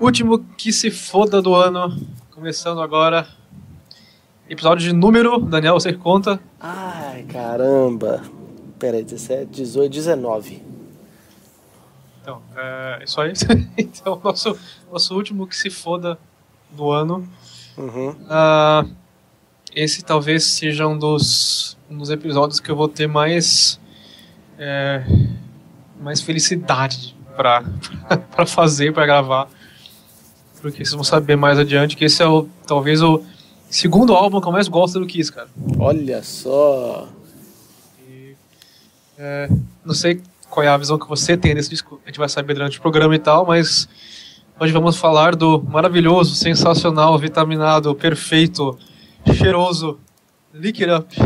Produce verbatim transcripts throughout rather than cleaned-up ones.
Último que se foda do ano. Começando agora. Episódio de número. Daniel, você que conta. Ai, caramba. Pera aí, dezessete, dezoito, dezenove. Então, é isso aí. Então, nosso, nosso último que se foda do ano. Uhum. Uh, esse talvez seja um dos, um dos episódios que eu vou ter mais. É, mais felicidade pra, pra fazer, pra gravar. Porque vocês vão saber mais adiante que esse é o, talvez o segundo álbum que eu mais gosto do Kiss, cara. Olha só. E, é, não sei qual é a visão que você tem desse disco, a gente vai saber durante o programa e tal, mas hoje vamos falar do maravilhoso, sensacional, vitaminado, perfeito, cheiroso Lick It Up.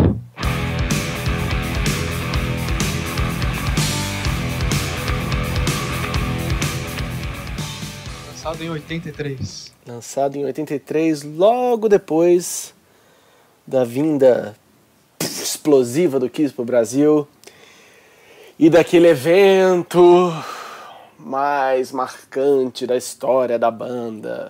Lançado em oitenta e três. Lançado em oitenta e três, logo depois da vinda explosiva do Kiss pro Brasil e daquele evento mais marcante da história da banda.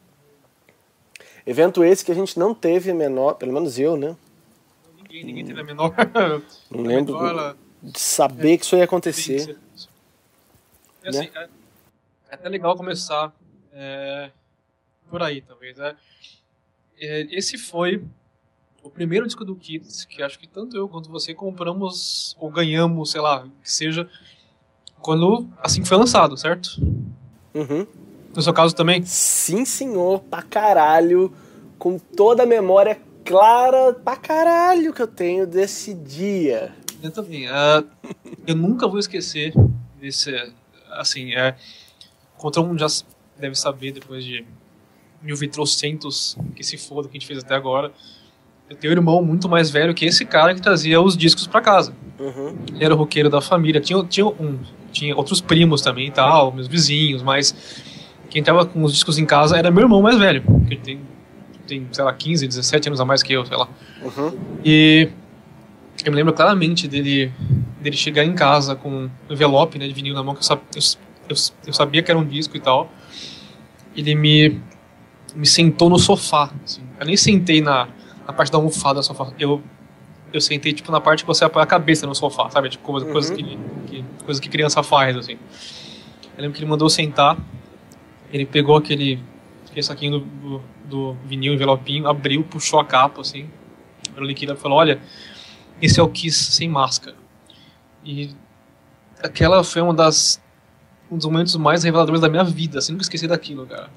Evento esse que a gente não teve a menor, pelo menos eu, né? Ninguém, ninguém teve a menor. Não lembro menor, ela... de saber é, que isso ia acontecer. Sim, sim. É, assim, é, é até legal começar é, por aí, talvez. Né? É, esse foi o primeiro disco do Kiss que acho que tanto eu quanto você compramos ou ganhamos, sei lá, que seja, quando assim foi lançado, certo? Uhum. No seu caso também? Sim, senhor, pra caralho, com toda a memória clara pra caralho que eu tenho desse dia. Eu também. Uh, eu nunca vou esquecer desse, assim, é, como todo mundo já deve saber depois de mil e trocentos que se foda que a gente fez até agora, eu tenho um irmão muito mais velho que esse cara que trazia os discos pra casa. Uhum. Ele era o roqueiro da família, tinha, tinha, um, tinha outros primos também e tal, meus vizinhos, mas quem tava com os discos em casa era meu irmão mais velho, que tem, tem sei lá, quinze, dezessete anos a mais que eu, sei lá. Uhum. E eu me lembro claramente dele, dele chegar em casa com um envelope, né, de vinil na mão, que eu, sab, eu, eu, eu sabia que era um disco e tal. Ele me, me sentou no sofá, assim. Eu nem sentei na, na parte da almofada do sofá, eu, eu sentei tipo na parte que você apoia a cabeça no sofá, sabe, tipo, coisa, uhum. coisa, que, que, coisa que criança faz, assim. Eu lembro que ele mandou sentar, ele pegou aquele, aquele saquinho do, do, do vinil, envelopinho, abriu, puxou a capa, assim, pelo líquido, e falou, olha, esse é o Kiss sem máscara. E aquela foi uma das, um dos momentos mais reveladores da minha vida, assim, nunca esqueci daquilo, cara.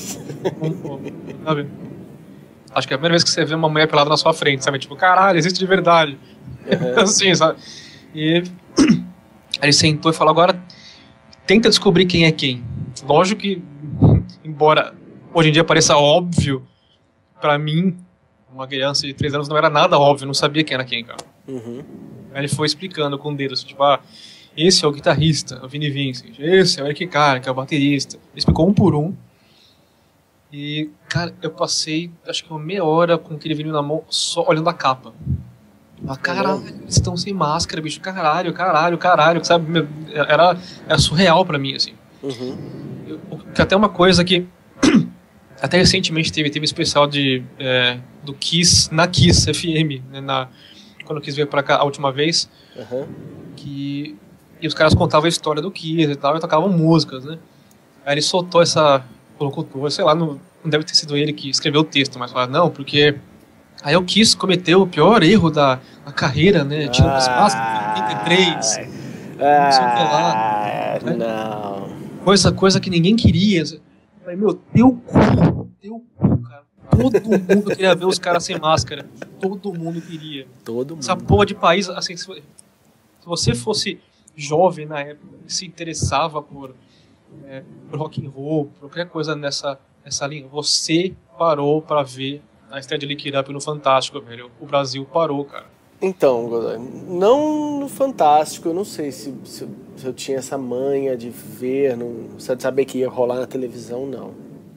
Sabe? Acho que é a primeira vez que você vê uma mulher pelada na sua frente, sabe? Tipo, caralho, existe de verdade. Uhum. Assim, sabe? E aí ele sentou e falou, agora tenta descobrir quem é quem. Lógico que, embora hoje em dia pareça óbvio, pra mim, uma criança de três anos, não era nada óbvio, não sabia quem era quem, cara. Uhum. Aí ele foi explicando com o dedo, assim, tipo, ah, esse é o guitarrista, o Vinnie Vincent, esse é o Eric Carr, que é o baterista. Ele explicou um por um. E, cara, eu passei, acho que uma meia hora com aquele vinil na mão, só olhando a capa. Ah, caralho, eles estão sem máscara, bicho, caralho, caralho, caralho, sabe? Era, era surreal pra mim, assim. Uhum. Eu, que até uma coisa que até recentemente teve, teve um especial de, é, do Kiss na Kiss F M, né, na, quando eu quis vir pra cá a última vez, uhum. que, e os caras contavam a história do Kiss e tal, e tocavam músicas, né? Aí ele soltou essa, colocou, sei lá, não, não deve ter sido ele que escreveu o texto, mas falou, não, porque aí o Kiss cometeu o pior erro da, da carreira, né, tirando as máscaras em oitenta e três, ah, não sei o que lá, ah, não. Coisa, coisa que ninguém queria. Falei, meu, teu cu, teu cu, cara. Todo mundo queria ver os caras sem máscara. Todo mundo queria. Todo mundo. Essa porra de país, assim, se você fosse jovem na época, se interessava por, é, por rock and roll, por qualquer coisa nessa, nessa linha, você parou pra ver a estreia de Lick It Up no Fantástico, velho. O Brasil parou, cara. Então, não no Fantástico, eu não sei se, se, se eu tinha essa manha de ver, não, de saber que ia rolar na televisão, não.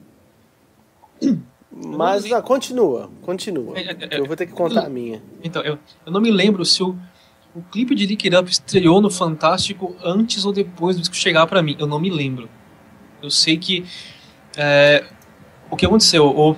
Mas, ah, continua, continua. É, é, é, eu vou ter que contar eu, a minha. Então, eu, eu não me lembro se o, o clipe de Lick It Up estreou no Fantástico antes ou depois do disco chegar pra mim. Eu não me lembro. Eu sei que É, o que aconteceu? O,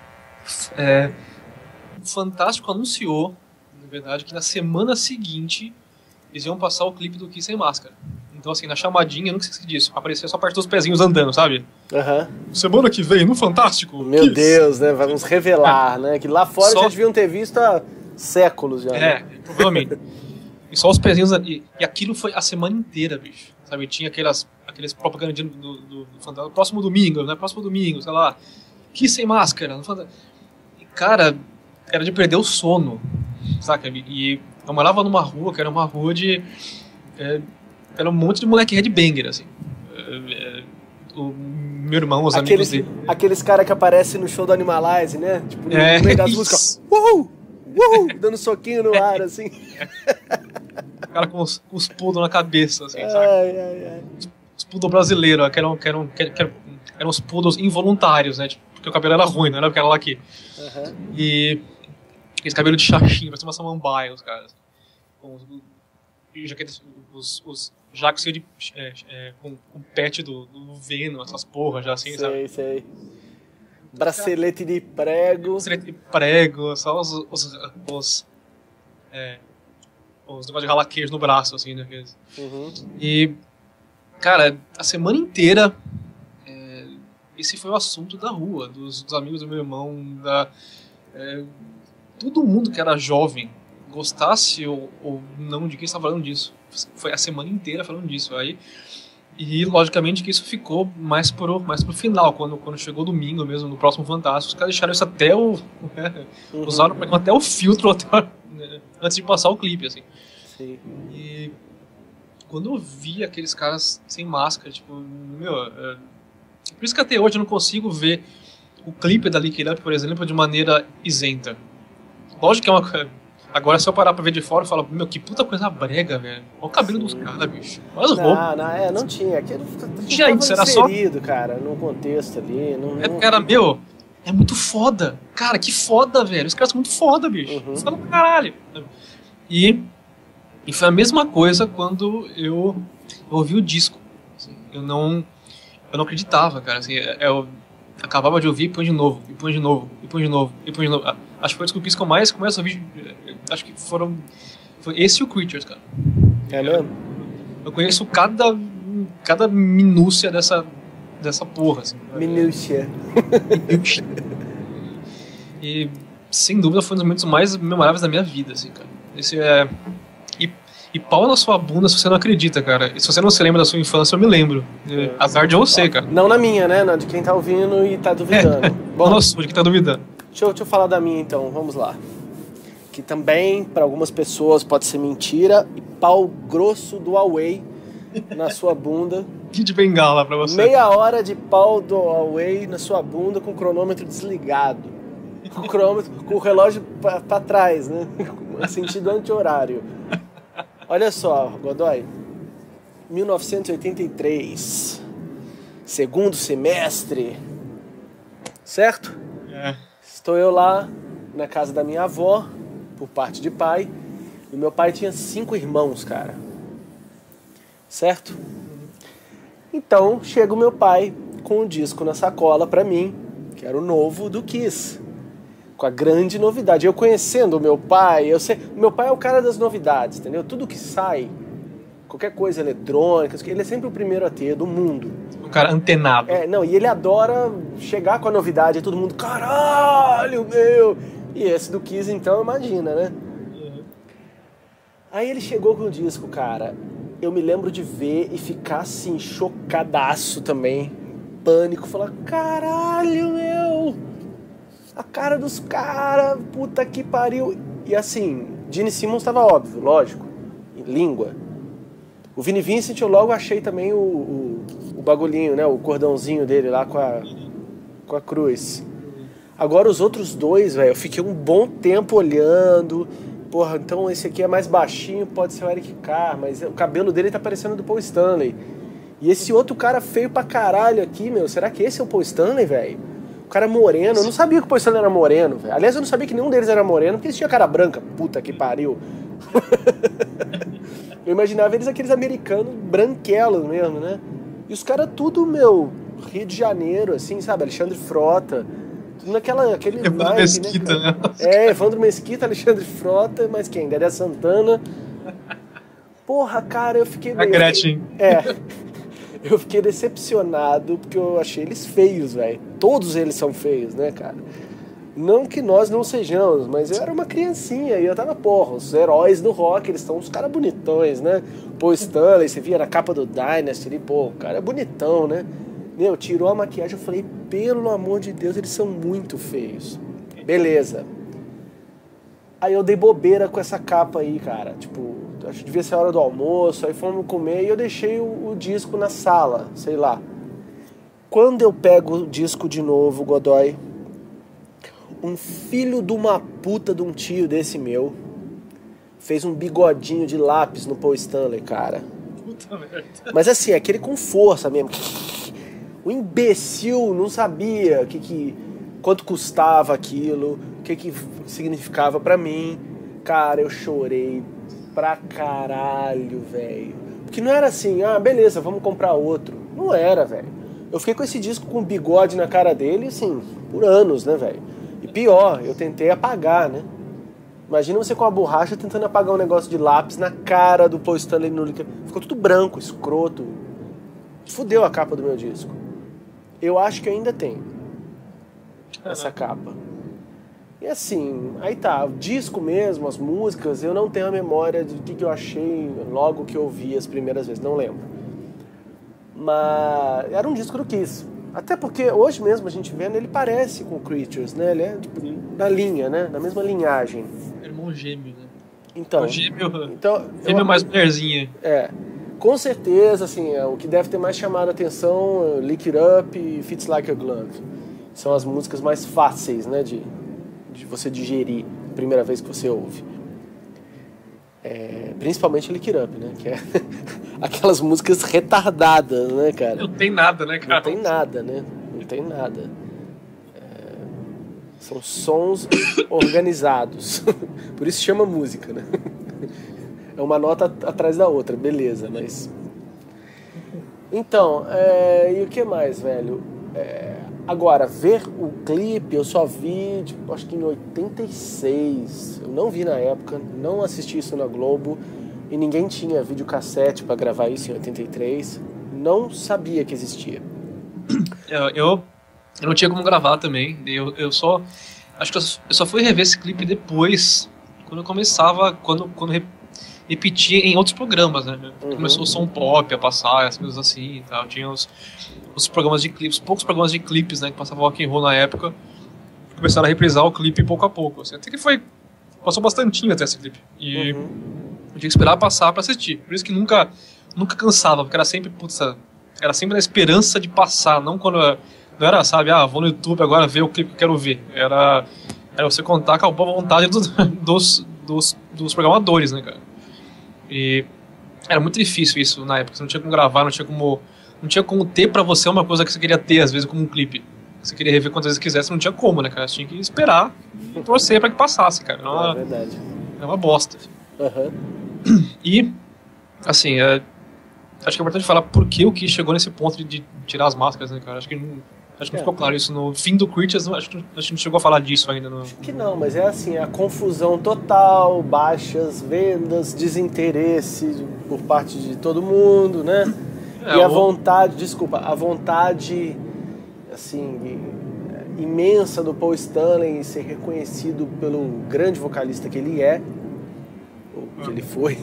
é, o Fantástico anunciou, na verdade, que na semana seguinte eles iam passar o clipe do Kiss Sem Máscara. Então, assim, na chamadinha, eu nunca esqueci disso. Aparecia só a parte dos pezinhos andando, sabe? Aham. Semana que vem, no Fantástico. Meu Kiss. Deus, né? Vamos revelar, né? Que lá fora Só- já deviam ter visto há séculos já. É, né? provavelmente. E só os pezinhos. E, e aquilo foi a semana inteira, bicho. Sabe? Tinha aquelas, aqueles propagandinhos do, do, do Fantástico. Próximo domingo, né? Próximo domingo, sei lá. Kiss Sem Máscara. No Fantástico. E, cara, era de perder o sono. Saca? E eu morava numa rua que era uma rua de. É, era um monte de moleque headbanger, assim. É, é, o meu irmão, os Aqueles, amigos dele. aqueles caras que aparecem no show do Animalize, né? Tipo, no É, meio das isso. músicas. Uhul! Uhul! Dando soquinho no ar, assim. O cara com os, com os poodle na cabeça, assim, sabe? Ai, ai, ai. Os poodle brasileiros, que eram, que eram, que eram, eram os poodles involuntários, né? Tipo, porque o cabelo era ruim, não era porque era lá aqui. Aham. E aqueles cabelos de chachinha, parecia uma samambaia, os caras. Com os, e jaquetas, os, os jacos cheios de. É, é, com com pet do, do Venom, essas porras já assim, sabe? Sei, sei. Bracelete de prego. Bracelete de prego, só os. os, os é, os negócios de ralar queijo no braço, assim, né? aqueles. Uhum. E, cara, a semana inteira, é, esse foi o assunto da rua, dos, dos amigos do meu irmão, da, é, todo mundo que era jovem, gostasse ou, ou não de quem estava falando disso. Foi a semana inteira falando disso. Aí, e, logicamente, que isso ficou mais pro, mais pro final, quando, quando chegou domingo mesmo, no próximo Fantástico, os caras deixaram isso até o... Né, Uhum. usaram até o filtro até, né, antes de passar o clipe, assim. Sim. E quando eu vi aqueles caras sem máscara, tipo, meu, é, por isso que até hoje eu não consigo ver o clipe da Lick It Up, por exemplo, de maneira isenta. Lógico que é uma... Agora, se eu parar pra ver de fora, eu falo, meu, que puta coisa brega, velho. Olha o cabelo dos caras, bicho. Olha as roupas. Não, não, é, não tinha. Aquilo não Tinha isso, estava era só- inserido, cara, no contexto ali. Não, É, não... cara, meu, é muito foda. Cara, que foda, velho. Os caras são muito foda, bicho. Uhum. Foda pra caralho. E, e foi a mesma coisa quando eu, eu ouvi o disco. Assim, eu não eu não acreditava, cara. Assim, eu acabava de ouvir e põe de novo, e põe de novo, e põe de novo, e põe de novo. Ah, acho que foi o disco que eu mais começo a ouvir. Acho que foram. Foi esse e o Creatures, cara. É mesmo? Eu conheço cada, cada minúcia dessa, dessa porra, assim. Minúcia. E, sem dúvida, foi um dos momentos mais memoráveis da minha vida, assim, cara. Esse é... E, e pau na sua bunda se você não acredita, cara. E se você não se lembra da sua infância, eu me lembro. É, azar de você, cara. Não na minha, né? Na de quem tá ouvindo e tá duvidando. Bom, nossa, de quem tá duvidando. Deixa eu, deixa eu falar da minha então, vamos lá. Que também, para algumas pessoas, pode ser mentira. E pau grosso do Huawei na sua bunda. Kid Bengala pra você. Meia hora de pau do Huawei na sua bunda com o cronômetro desligado. Com o cronômetro, com o relógio pra, pra trás, né? Sentido anti-horário. Olha só, Godoy. mil novecentos e oitenta e três. Segundo semestre. Certo? É. Estou eu lá na casa da minha avó, por parte de pai. E meu pai tinha cinco irmãos, cara. Certo? Então, chega o meu pai com um disco na sacola pra mim, que era o novo do Kiss. Com a grande novidade. Eu conhecendo o meu pai, eu sei... O meu pai é o cara das novidades, entendeu? Tudo que sai, qualquer coisa eletrônica, ele é sempre o primeiro a ter do mundo. Um cara antenado. É, não, e ele adora chegar com a novidade, todo mundo, caralho, meu! E esse do Kiss, então, imagina, né? Uhum. Aí ele chegou com o disco, cara. Eu me lembro de ver e ficar assim, chocadaço também. Pânico, falar, caralho, meu! A cara dos caras, puta que pariu. E assim, Gene Simmons tava óbvio, lógico, em língua. O Vinnie Vincent eu logo achei também o, o, o bagulhinho, né? O cordãozinho dele lá com a, com a cruz. Agora os outros dois, velho, eu fiquei um bom tempo olhando. Porra, então esse aqui é mais baixinho, pode ser o Eric Carr, mas o cabelo dele tá parecendo do Paul Stanley. E esse outro cara feio pra caralho aqui, meu, será que esse é o Paul Stanley, velho? O cara moreno, eu não sabia que o Paul Stanley era moreno, velho. Aliás, eu não sabia que nenhum deles era moreno, porque eles tinham cara branca, puta que pariu. Eu imaginava eles aqueles americanos branquelos mesmo, né? E os caras tudo, meu, Rio de Janeiro, assim, sabe? Alexandre Frota, tudo naquela, aquele Evandro naipe, Mesquita, né? né? É, Evandro Mesquita, Alexandre Frota, mas quem? Dedé Santana. Porra, cara, eu fiquei... A Gretchen. É, eu fiquei decepcionado porque eu achei eles feios, velho. Todos eles são feios, né, cara? Não que nós não sejamos, mas eu era uma criancinha e eu tava, porra, os heróis do rock, eles são uns caras bonitões, né? Pô, Stanley, você via na capa do Dynasty ali, pô, o cara é bonitão, né? Meu, tirou a maquiagem, eu falei, pelo amor de Deus, eles são muito feios. Beleza. Aí eu dei bobeira com essa capa aí, cara. Tipo, acho que devia ser a hora do almoço, aí fomos comer e eu deixei o, o disco na sala, sei lá. Quando eu pego o disco de novo, Godoy, um filho de uma puta de um tio desse meu fez um bigodinho de lápis no Paul Stanley, cara. Puta merda. Mas assim, aquele com força mesmo. O imbecil não sabia que, que, quanto custava aquilo, o que, que significava pra mim. Cara, eu chorei pra caralho, velho. Porque não era assim, ah, beleza, vamos comprar outro. Não era, velho. Eu fiquei com esse disco com bigode na cara dele, assim, por anos, né, velho? E pior, eu tentei apagar, né? Imagina você com a borracha tentando apagar um negócio de lápis na cara do Paul Stanley no líquido. Ficou tudo branco, escroto. Fudeu a capa do meu disco. Eu acho que ainda tem essa capa. E assim, aí tá, o disco mesmo, as músicas, eu não tenho a memória do que, que eu achei logo que eu ouvi as primeiras vezes, não lembro. Mas era um disco do Kiss. Até porque hoje mesmo a gente vendo, ele parece com o Creatures, né? Ele é tipo, na linha, né? Na mesma linhagem. Irmão gêmeo, né? Então, o gêmeo, então gêmeo eu, mais mulherzinha. É. Com certeza, assim, é, o que deve ter mais chamado a atenção é Lick It Up e Fits Like a Glove. São as músicas mais fáceis, né? De, de você digerir a primeira vez que você ouve. É, principalmente Lick It Up, né? Que é aquelas músicas retardadas, né, cara? Não tem nada, né, cara? Não tem nada, né? Não tem nada. É, são sons organizados. Por isso chama música, né? É uma nota atrás da outra, beleza, mas... Então, é... e o que mais, velho? É... Agora, ver o clipe eu só vi, tipo, acho que em oitenta e seis. Eu não vi na época, não assisti isso na Globo. E ninguém tinha videocassete pra gravar isso em oitenta e três. Não sabia que existia. Eu, eu, eu não tinha como gravar também. Eu, eu só... Acho que eu, eu só fui rever esse clipe depois, quando eu começava... Quando, quando repetia em outros programas, né? Uhum. Começou o som pop a passar, as coisas assim e tal. Tinha os, os programas de clipes, poucos programas de clipes, né? Que passavam rock and roll na época. Começaram a reprisar o clipe pouco a pouco. Assim, até que foi... Passou bastantinho até esse clipe. E uhum. eu tinha que esperar passar pra assistir. Por isso que nunca, nunca cansava, porque era sempre, putz, era sempre na esperança de passar, não quando... Não era, sabe, ah, vou no YouTube agora ver o clipe que eu quero ver. Era, era você contar com a boa vontade do, dos, dos, dos programadores, né, cara? E era muito difícil isso na época. Você não tinha como gravar, não tinha como, não tinha como ter pra você uma coisa que você queria ter, às vezes, como um clipe. Você queria rever quantas vezes quisesse, não tinha como, né, cara? Você tinha que esperar e torcer pra que passasse, cara. Era uma, é verdade. Era uma bosta. Uhum. E, assim, é, acho que é importante falar por que o Kiss chegou nesse ponto de, de tirar as máscaras, né, cara? Acho que não, acho que não é. ficou claro isso no fim do Creatures, acho que a gente não chegou a falar disso ainda. No... Acho que não, mas é assim, a confusão total, baixas vendas, desinteresse por parte de todo mundo, né? É, e a o... vontade, desculpa, a vontade, assim, imensa do Paul Stanley em ser reconhecido pelo grande vocalista que ele é, ou que ele foi.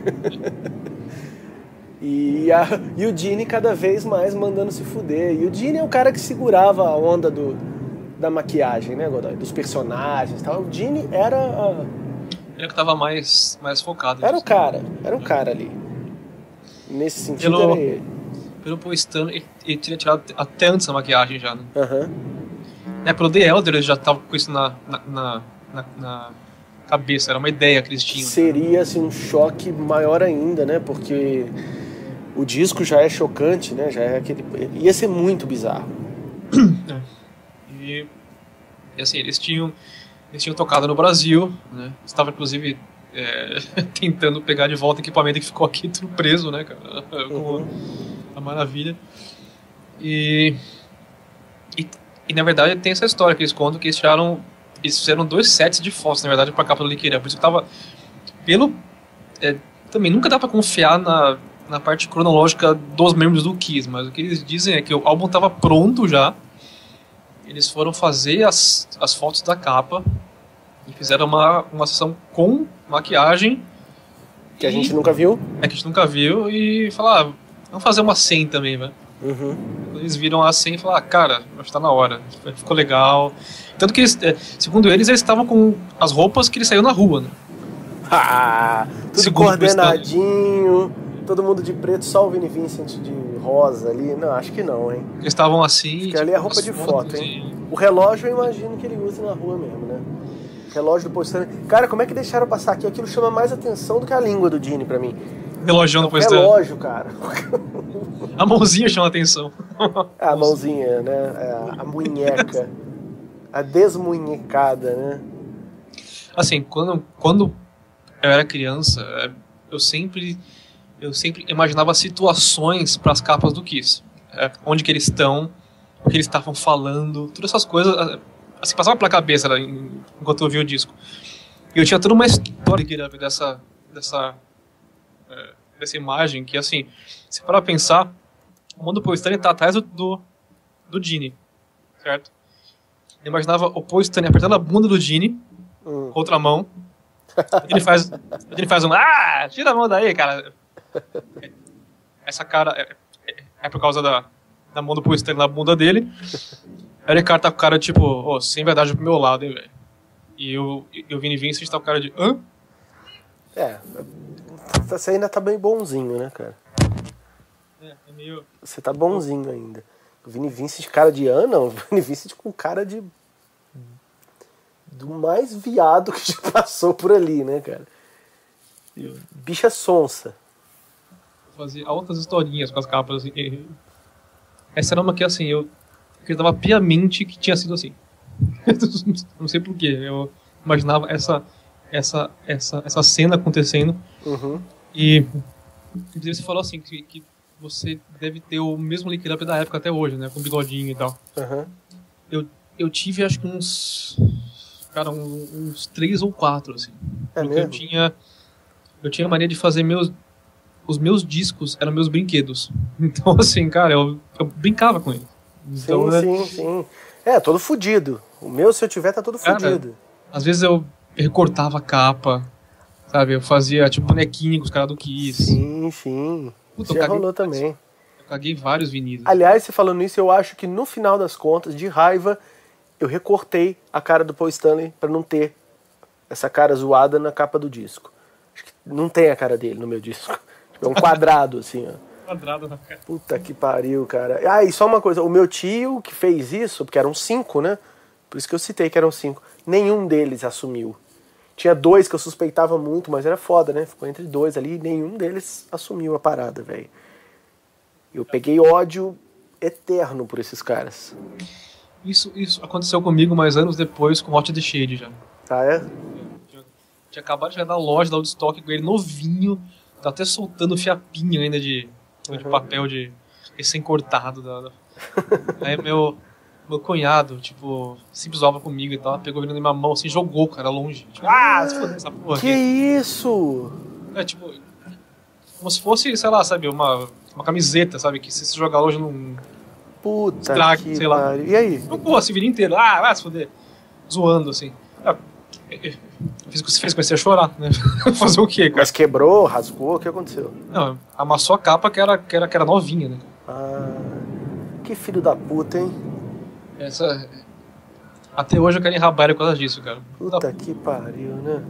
E, a, e o Gene cada vez mais mandando se fuder. E o Gene é o cara que segurava a onda do, da maquiagem, né, Godoy? Dos personagens e tal. O Gene era... A... Ele que tava mais, mais focado. Era o cara, era o cara ali. Nesse sentido pelo, era ele. Pelo Paul Stanley, ele, ele tinha tirado até antes a maquiagem já, né? Uhum. É, pelo The Elder ele já tava com isso na, na, na, na, na cabeça, era uma ideia que eles tinham. Seria, assim, um choque maior ainda, né? Porque... O disco já é chocante, né? Já é aquele... Ia ser muito bizarro. É. E, e assim, eles tinham, eles tinham tocado no Brasil, né? Estavam, inclusive, é, tentando pegar de volta equipamento que ficou aqui tudo preso, né, cara? Com uhum. a maravilha. E, e, e na verdade tem essa história que eles contam que eles tiraram, eles fizeram dois sets de fotos, na verdade, pra capa do Lick It Up. Por isso que tava, pelo, é, também nunca dá pra confiar na, na parte cronológica dos membros do Kiss, mas o que eles dizem é que o álbum tava pronto já, eles foram fazer as, as fotos da capa e fizeram uma, uma sessão com maquiagem que a gente nunca viu. É que a gente nunca viu e falaram, ah, vamos fazer uma cem também, velho. Uhum. Eles viram a cem e falaram, ah, cara, acho que tá na hora, ficou legal. Tanto que, eles, segundo eles, eles estavam com as roupas que eles saíram na rua, né? Ah, tudo segundo coordenadinho, todo mundo de preto, só o Vinnie Vincent de rosa ali. Não, acho que não, hein? Eles estavam assim... Acho que tipo, ali é roupa de foto, hein? E... O relógio eu imagino que ele usa na rua mesmo, né? Relógio do Paul Stanley. Cara, como é que deixaram passar aqui? Aquilo chama mais atenção do que a língua do Gene pra mim. Relógio do Paul Stanley. Relógio, cara. A mãozinha chama atenção. A mãozinha, né? A, a munheca. A desmunhecada, né? Assim, quando, quando eu era criança, eu sempre, eu sempre imaginava situações para as capas do Kiss. É, onde que eles estão, o que eles estavam falando, todas essas coisas... Assim, passava pela cabeça, né, enquanto eu ouvia o disco. E eu tinha toda uma história dessa, dessa, é, dessa imagem que, assim, se parar pra pensar, o mundo do Paul Stanley tá atrás do, do, do Gene, certo? Eu imaginava o Paul Stanley apertando a bunda do Gene hum. com outra mão. Ele faz, ele faz um, ah, tira a mão daí, cara. Essa cara é, é, é por causa da, da mão do Paul Stanley na bunda dele. Aí o Ricardo tá com o cara, tipo, oh, sem verdade pro meu lado, hein, velho. E eu, e o Vinnie Vincent tá com o cara de, hã? É, você ainda tá bem bonzinho, né, cara? É, é meio... Você tá bonzinho ainda. O Vinnie Vincent, cara de hã, não. O Vinnie Vincent com cara de... do mais viado que já passou por ali, né, cara? Bicha sonsa. Fazia altas historinhas com as capas, assim. Essa era uma que, assim, eu... acreditava piamente que tinha sido assim. Não sei porquê. Eu imaginava essa, essa, essa, essa cena acontecendo. Uhum. E inclusive você falou assim que, que você deve ter o mesmo Lick It Up da época até hoje, né? Com bigodinho e tal. Uhum. Eu, eu tive acho que uns. Cara, uns, uns três ou quatro, assim. É porque mesmo? eu tinha. Eu tinha a mania de fazer meus. Os meus discos eram meus brinquedos. Então, assim, cara, eu, eu brincava com eles. Então, sim, né? sim, sim. É, todo fudido. O meu, se eu tiver, tá todo cara, fudido. Às vezes eu recortava a capa, sabe? Eu fazia, tipo, bonequinho com os caras do Kiss. Sim, sim. Puta, já eu rolou caguei, também. Eu caguei vários vinis. Aliás, você falando isso, eu acho que no final das contas, de raiva, eu recortei a cara do Paul Stanley pra não ter essa cara zoada na capa do disco. Acho que não tem a cara dele no meu disco. Tipo, é um quadrado, assim, ó. Quadrado na cara. Puta que pariu, cara. Ah, e só uma coisa, o meu tio que fez isso, porque eram cinco, né? Por isso que eu citei que eram cinco. Nenhum deles assumiu. Tinha dois que eu suspeitava muito, mas era foda, né? Ficou entre dois ali e nenhum deles assumiu a parada, velho. Eu peguei ódio eterno por esses caras. Isso, isso aconteceu comigo mais anos depois com Hot the Shade já. Ah, é? Tinha, tinha acabado de chegar na loja da Woodstock com ele novinho, tá até soltando fiapinho ainda de, uhum. de papel de recém-cortado. Da, da... Aí meu, meu cunhado, tipo, se zoava comigo e tal, pegou ele na minha mão assim, jogou, cara, longe. Tipo, ah, se foder essa porra. Que aqui. Isso? É, tipo, como se fosse, sei lá, sabe, uma, uma camiseta, sabe, que se você jogar longe não... Puta estraga, que sei lá. pariu. E aí? Jogou assim, a vida inteira. Ah, vai se foder. Zoando, assim. Ah, eu fiz o que você fez, comecei a chorar, né? Fazer o quê, cara? Mas quebrou, rasgou, o que aconteceu? Não, amassou a capa que era, que era, que era novinha, né? Ah, que filho da puta, hein? Essa... Até hoje eu quero enrabar ele por causa disso, cara. Puta da... que pariu, né?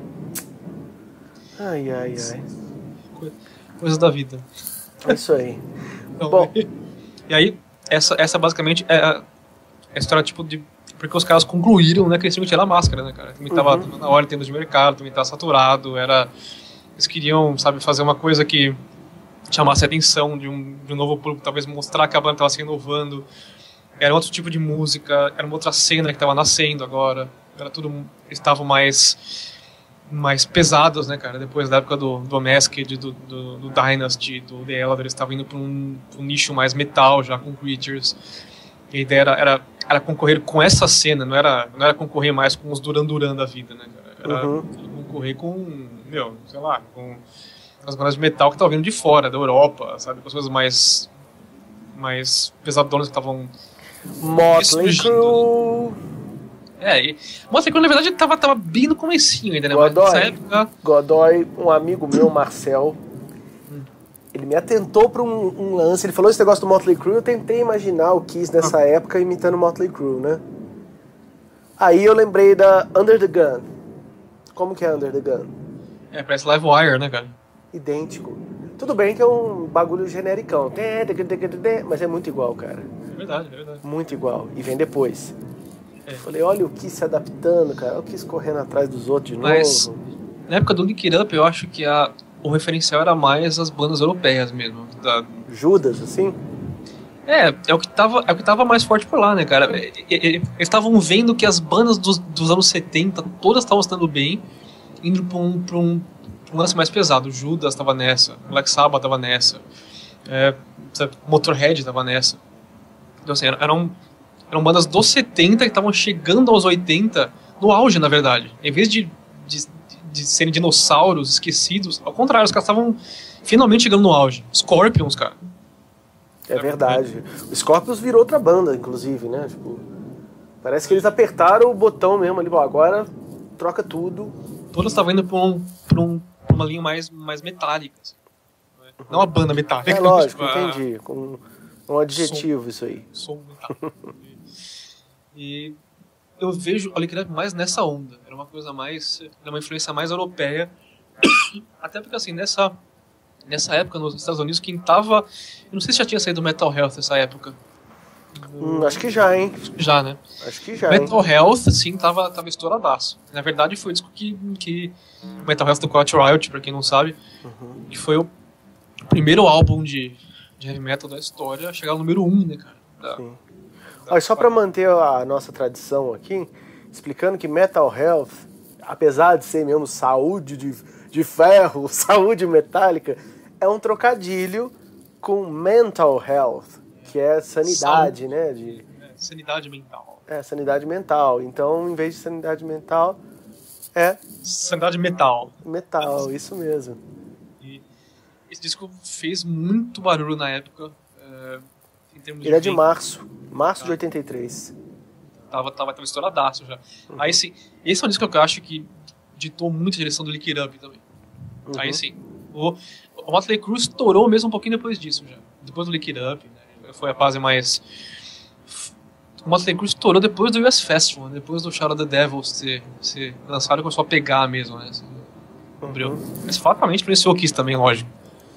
Ai, ai, ai. Coisas da vida. É isso aí. Então, bom... E aí, essa, essa basicamente é a, a história, tipo, de... Porque os caras concluíram, né, que eles tinham que tirar a máscara, né, cara? Também tava uhum. na hora em termos de mercado, também tava saturado, era... Eles queriam, sabe, fazer uma coisa que chamasse a atenção de um, de um novo público, talvez mostrar que a banda tava se renovando. Era outro tipo de música, era uma outra cena que tava nascendo agora. Era tudo... Eles estavam mais... mais pesados, né, cara? Depois da época do, do Masked, do, do, do Dynasty, do The Elder, eles estavam indo para um, um nicho mais metal já com Creatures. E a ideia era, era, era concorrer com essa cena, não era, não era concorrer mais com os Duran Duran da vida, né, cara? Era Uhum. concorrer com, meu, sei lá, com as bandas de metal que estavam vindo de fora, da Europa, sabe? Com as coisas mais, mais pesadonas que estavam Motley surgindo, Crue. É, e Motley Crue, na verdade, tava, tava bem no comecinho ainda, né? Mas Godoy. nessa época... Godoy, um amigo meu, Marcel, ele me atentou para um, um lance. Ele falou esse negócio do Motley Crue. Eu tentei imaginar o Kiss nessa época imitando Motley Crue, né? Aí eu lembrei da Under the Gun. Como que é Under the Gun? É, parece Live Wire, né, cara? Idêntico. Tudo bem que é um bagulho genericão, mas é muito igual, cara. É verdade, é verdade. Muito igual. E vem depois. É. Falei, olha o Kiss se adaptando, cara. Olha o Kiss correndo atrás dos outros de Mas, novo. na época do Lick It Up, eu acho que a, o referencial era mais as bandas europeias mesmo. Da... Judas, assim? É, é o, que tava, é o que tava mais forte por lá, né, cara? É, é, é, eles estavam vendo que as bandas dos, dos anos setenta todas estavam estando bem, indo pra um, pra um, pra um lance mais pesado. Judas tava nessa, Black Sabbath tava nessa, é, sabe, Motorhead tava nessa. Então, assim, eram, eram bandas dos setenta que estavam chegando aos oitenta no auge, na verdade. Em vez de, de, de serem dinossauros esquecidos, ao contrário, os caras estavam finalmente chegando no auge. Scorpions, cara. É verdade. O Scorpions virou outra banda, inclusive, né? Tipo, parece que eles apertaram o botão mesmo ali. Bom, agora troca tudo. Todas estavam indo pra, um, pra, um, pra uma linha mais, mais metálica. Assim, né? Não uma banda metálica. É lógico, tipo, entendi. Com um adjetivo som, isso aí. Som metálico. E eu vejo o Lick It Up mais nessa onda. Era uma coisa mais... Era uma influência mais europeia. Até porque, assim, nessa... Nessa época, nos Estados Unidos, quem tava... Eu não sei se já tinha saído Metal Health nessa época. Hum, acho que já, hein? Já, né? Acho que já, hein? Metal Health, sim, tava, tava estouradaço. Na verdade, foi o disco que... que Metal Health do Quiet Riot, pra quem não sabe. Uhum. Que foi o primeiro álbum de, de heavy metal da história a chegar ao número um, né, cara? Da, Sim. da Olha, só pra manter a nossa tradição aqui, explicando que Metal Health, apesar de ser mesmo saúde de, de ferro, saúde metálica, é um trocadilho com mental health, que é sanidade, Saúde, né? De, é, sanidade mental. é, sanidade mental. Então, em vez de sanidade mental, é Sanidade metal. metal, isso mesmo. E esse disco fez muito barulho na época. É, em termos Ele é de venda. março, março de oitenta e três. Tava, tava, tava estouradaço já. Uhum. Aí sim, esse é um disco que eu acho que ditou muito a direção do Lick It Up também. Uhum. Aí sim. O, o Motley Crue estourou mesmo um pouquinho depois disso já. Depois do Lick It Up, né? Foi a fase mais... O Motley Crue estourou depois do U S Festival, depois do Shout of the Devils ser, ser lançado e começou a pegar mesmo, né? Assim, uhum. Mas fatalmente influenciou o Kiss também, lógico.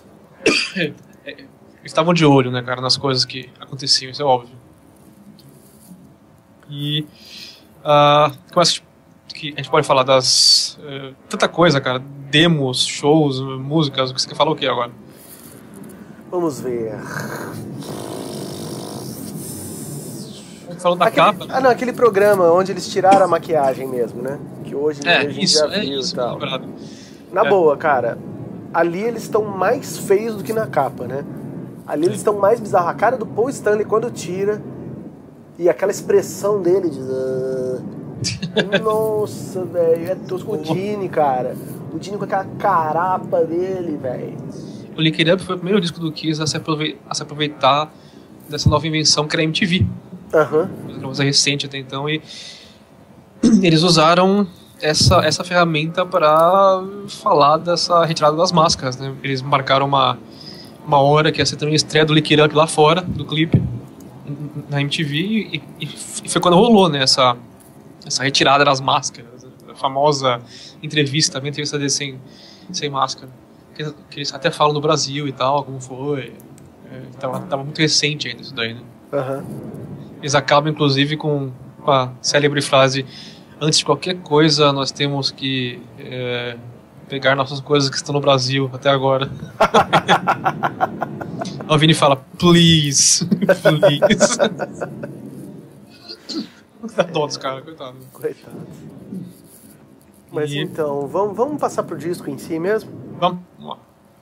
Eles estavam de olho, né, cara, nas coisas que aconteciam, isso é óbvio. E... Uh, que a gente pode falar das... Uh, tanta coisa, cara. Demos, shows, músicas. O que você quer falar o que agora? Vamos ver. Falando da aquele, capa. Ah, não, aquele programa onde eles tiraram a maquiagem mesmo, né? Que hoje é, a gente isso, já é viu isso, e tal. lembrado. Na é. boa, cara. Ali eles estão mais feios do que na capa, né? Ali eles estão mais bizarros. A cara do Paul Stanley quando tira e aquela expressão dele de... Nossa, velho, é tosco. O Gene, cara. O Gene com aquela carapa dele, velho. O Lick It Up foi o primeiro disco do Kiss a se, aproveitar, a se aproveitar dessa nova invenção que era a M T V. Aham. Uhum. Uma coisa recente até então. E eles usaram essa, essa ferramenta para falar dessa retirada das máscaras, né? Eles marcaram uma, uma hora que ia ser também a estreia do Lick It Up lá fora, do clipe, na M T V. E, e foi quando rolou, né? Essa... essa retirada das máscaras, a famosa entrevista, a entrevista dele sem, sem máscara, que, que eles até falam no Brasil e tal, como foi, é, tava, tava muito recente ainda isso daí, né? Uhum. Eles acabam inclusive com, com a célebre frase: antes de qualquer coisa nós temos que é, pegar nossas coisas que estão no Brasil até agora. O Vini fala: please, please. Dá dó dos caras, coitado. Coitado. Mas E- então, vamos, vamos passar pro disco em si mesmo? Vamos, vamos lá.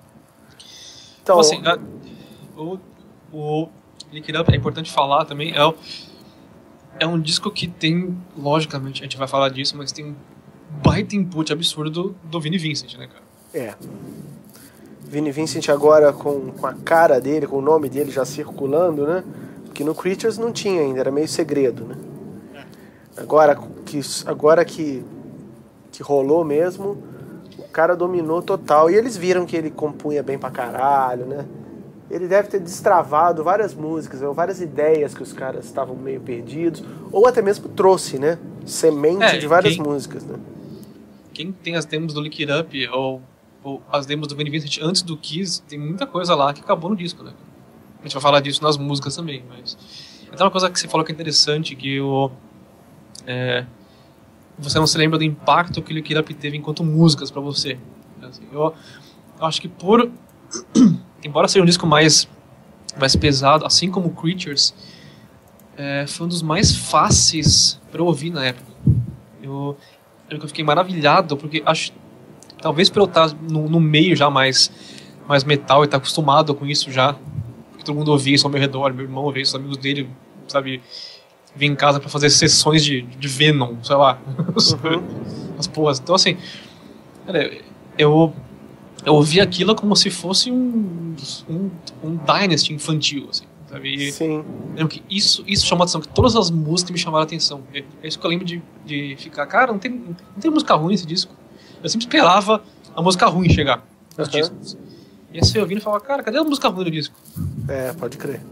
Então, Então, assim, a- o, o Lick It Up, é importante falar também, é, o- é um disco que tem, logicamente, a gente vai falar disso, mas tem um baita input absurdo do, do Vinnie Vincent, né, cara? é. Vinnie Vincent agora com, com a cara dele, com o nome dele já circulando, né? Porque no Creatures não tinha ainda, era meio segredo, né? Agora que, agora que, que rolou mesmo, o cara dominou total. E eles viram que ele compunha bem pra caralho, né? Ele deve ter destravado várias músicas, ou várias ideias que os caras estavam meio perdidos, ou até mesmo trouxe, né? Semente É, de várias quem- músicas, né? Quem tem as demos do Lick It Up, ou, ou as demos do Vinnie Vincent antes do Kiss, tem muita coisa lá que acabou no disco, né? A gente vai falar disso nas músicas também, mas... Então uma coisa que você falou que é interessante, que o... é, você não se lembra do impacto que o Lick It Up teve enquanto músicas pra você. Assim, eu, eu acho que por... embora seja um disco mais, mais pesado, assim como Creatures, é, foi um dos mais fáceis pra eu ouvir na época. Eu, eu fiquei maravilhado, porque acho... Talvez por eu estar no, no meio já mais, mais metal e estar acostumado com isso já, porque todo mundo ouvia isso ao meu redor, meu irmão ouvia isso, os amigos dele, sabe, vinha em casa pra fazer sessões de, de Venom, sei lá, Uhum. as porras. Então assim, cara, eu, eu ouvia aquilo como se fosse um, um, um Dynasty infantil, assim, sabe? E Sim. eu lembro que isso, isso chamou a atenção, que todas as músicas me chamaram a atenção. É, é isso que eu lembro de, de ficar, cara, não tem, não tem música ruim nesse disco. Eu sempre esperava a música ruim chegar nos Uhum. discos. E aí você ouvindo e falava, cara, cadê a música ruim do disco? É, pode crer.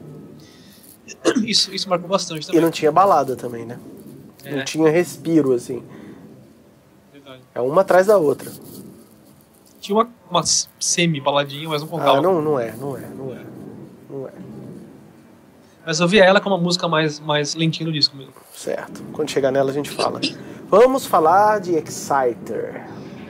Isso, isso marcou bastante E também. não tinha balada também, né? É. Não tinha respiro, assim. Verdade. É uma atrás da outra. Tinha uma, uma semi-baladinha, mas não contava. Ah, não, não é, não é, não é. Não é. Mas eu via ela com uma música mais, mais lentinha no disco mesmo. Certo. Quando chegar nela a gente fala. Vamos falar de Exciter.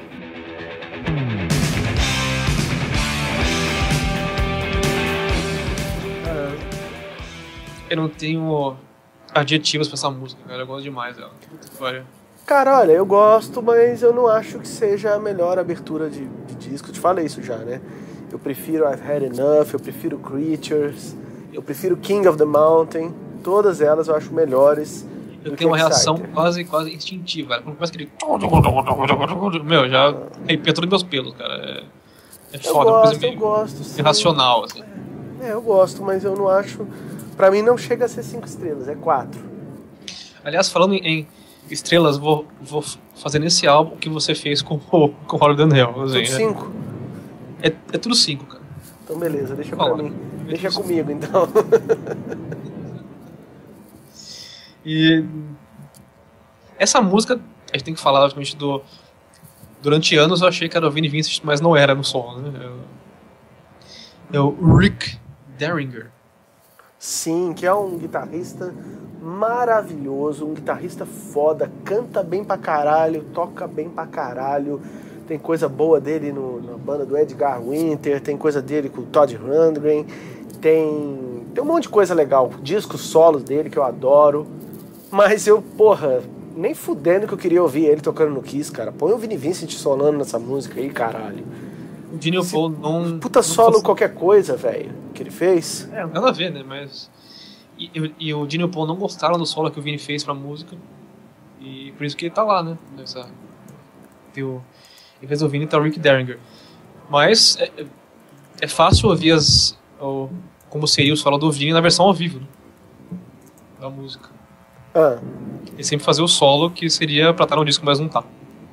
Eu não tenho adjetivos pra essa música, cara. Eu gosto demais dela. Puta que pariu. Cara, olha, eu gosto, mas eu não acho que seja a melhor abertura de, de disco. Eu te falei isso já, né? Eu prefiro I've Had Enough, eu prefiro Creatures, eu prefiro King of the Mountain. Todas elas eu acho melhores. Eu do tenho uma que reação Exciter. quase, quase instintiva, cara. Quando começa aquele... Meu, já arrepia todos os meus pelos, cara. É, é Eu foda, é uma coisa gosto, eu meio gosto. Sim. irracional, assim. É, eu gosto, mas eu não acho. Pra mim não chega a ser cinco estrelas, é quatro. Aliás, falando em, em estrelas, vou, vou fazer nesse álbum o que você fez com o com o Holiday in Hell. Assim, Tudo é- cinco? É, é tudo cinco, cara. Então beleza, deixa Fala, pra mim. né? Deixa comigo então. E essa música, a gente tem que falar, obviamente, do... Durante anos eu achei que era o Vinnie Vincent, mas não era no solo, né? É o Rick Derringer. Sim, que é um guitarrista maravilhoso, um guitarrista foda, canta bem pra caralho, toca bem pra caralho. Tem coisa boa dele no, na banda do Edgar Winter, tem coisa dele com o Todd Rundgren, tem, tem um monte de coisa legal, discos solos dele que eu adoro. Mas eu, porra, nem fudendo que eu queria ouvir ele tocando no Kiss, cara. Põe o Vinnie Vincent solando nessa música aí, caralho. O Gene Paul não... Puta não solo fosse- qualquer coisa, velho, que ele fez. É, nada a ver, né? Mas... E, e, e o Gene Paul não gostaram do solo que o Vinnie fez pra música. E por isso que ele tá lá, né? Nessa... Deu... Em vez do Vinnie tá o Rick Derringer. Mas é, é- é fácil ouvir as... O, como seria o solo do Vinnie na versão ao vivo, né? Da música. Ah, Ele sempre fazia o solo que seria pra estar no disco, mas não tá.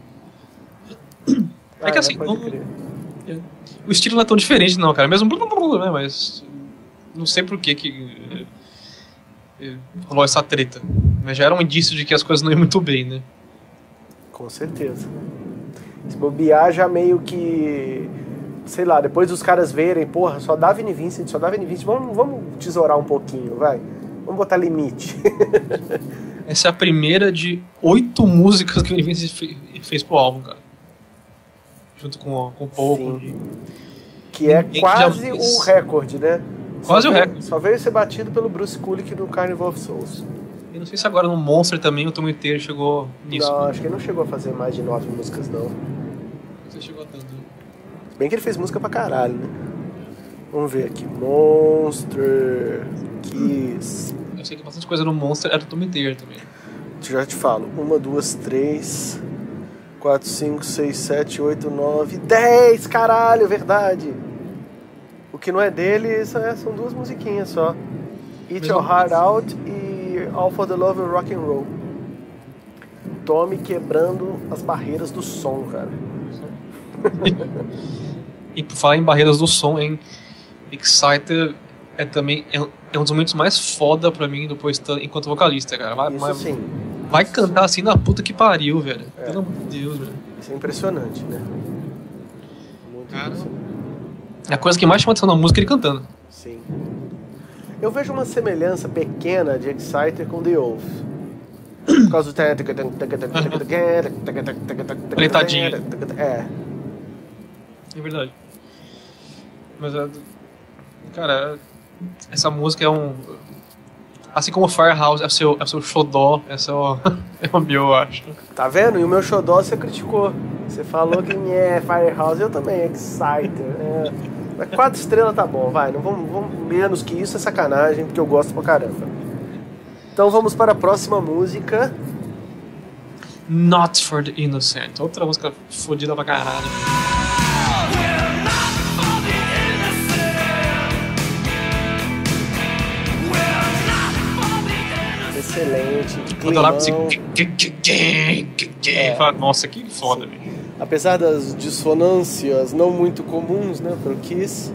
É que ah, assim, pode não- crer. o estilo não é tão diferente não, cara. Mesmo... Né? Mas... Não sei por que que... é, é, rolou essa treta. Mas já era um indício de que as coisas não iam muito bem, né? Com certeza. Se bobear já meio que... Sei lá, depois dos caras verem, porra, só dá Vinnie Vincent, só dá Vinnie Vincent, vamos, vamos tesourar um pouquinho, vai. Vamos botar limite. Essa é a primeira de oito músicas que o Vinnie Vincent fe- fez pro álbum, cara. Junto com, o- com o Paul. Sim. com- Que é Ninguém quase já fez. o recorde, né? Quase Só o veio- recorde. Só veio ser batido pelo Bruce Kulick no Carnival of Souls. E não sei se agora no Monster também o Tommy Thayer chegou nisso. Não, acho que ele não chegou a fazer mais de nove músicas, não. Não sei se chegou a tanto. Se bem que ele fez música pra caralho, né? Vamos ver aqui. Monster Kiss. Eu sei que bastante coisa no Monster era do Tommy Thayer também. Já te falo. Uma, duas, três, quatro, cinco, seis, sete, oito, nove, dez! Caralho, verdade! O que não é dele são duas musiquinhas só. Eat Your Heart Out e All for the Love of Rock and Roll. Tommy quebrando as barreiras do som, cara. E por falar em barreiras do som, hein? Exciter é também é, é um dos momentos mais foda pra mim depois enquanto vocalista, cara. Vai, Isso vai, sim. vai cantar assim na puta que pariu, velho. É. Pelo amor de Deus, velho. Isso é impressionante, né? Muito Cara, impressionante. é a coisa que mais chama atenção na música é ele cantando. Sim. Eu vejo uma semelhança pequena de Exciter com The Oath. Por causa do... Letadinha. É. É verdade. Mas, é, cara, essa música é um... Assim como Firehouse é o seu, é o seu xodó, essa é o, é o meu, eu acho. Tá vendo? E o meu xodó você criticou. Você falou que é Firehouse, eu também, Exciter. É. Mas quatro estrelas tá bom, vai. Não vamos, vamos menos que isso, é sacanagem, porque eu gosto pra caramba. Então vamos para a próxima música. Not for the Innocent. Outra música fodida pra caralho. Excelente. Quando ela Climão. é. Nossa, que foda, velho. Apesar das dissonâncias não muito comuns, né, pro Kiss.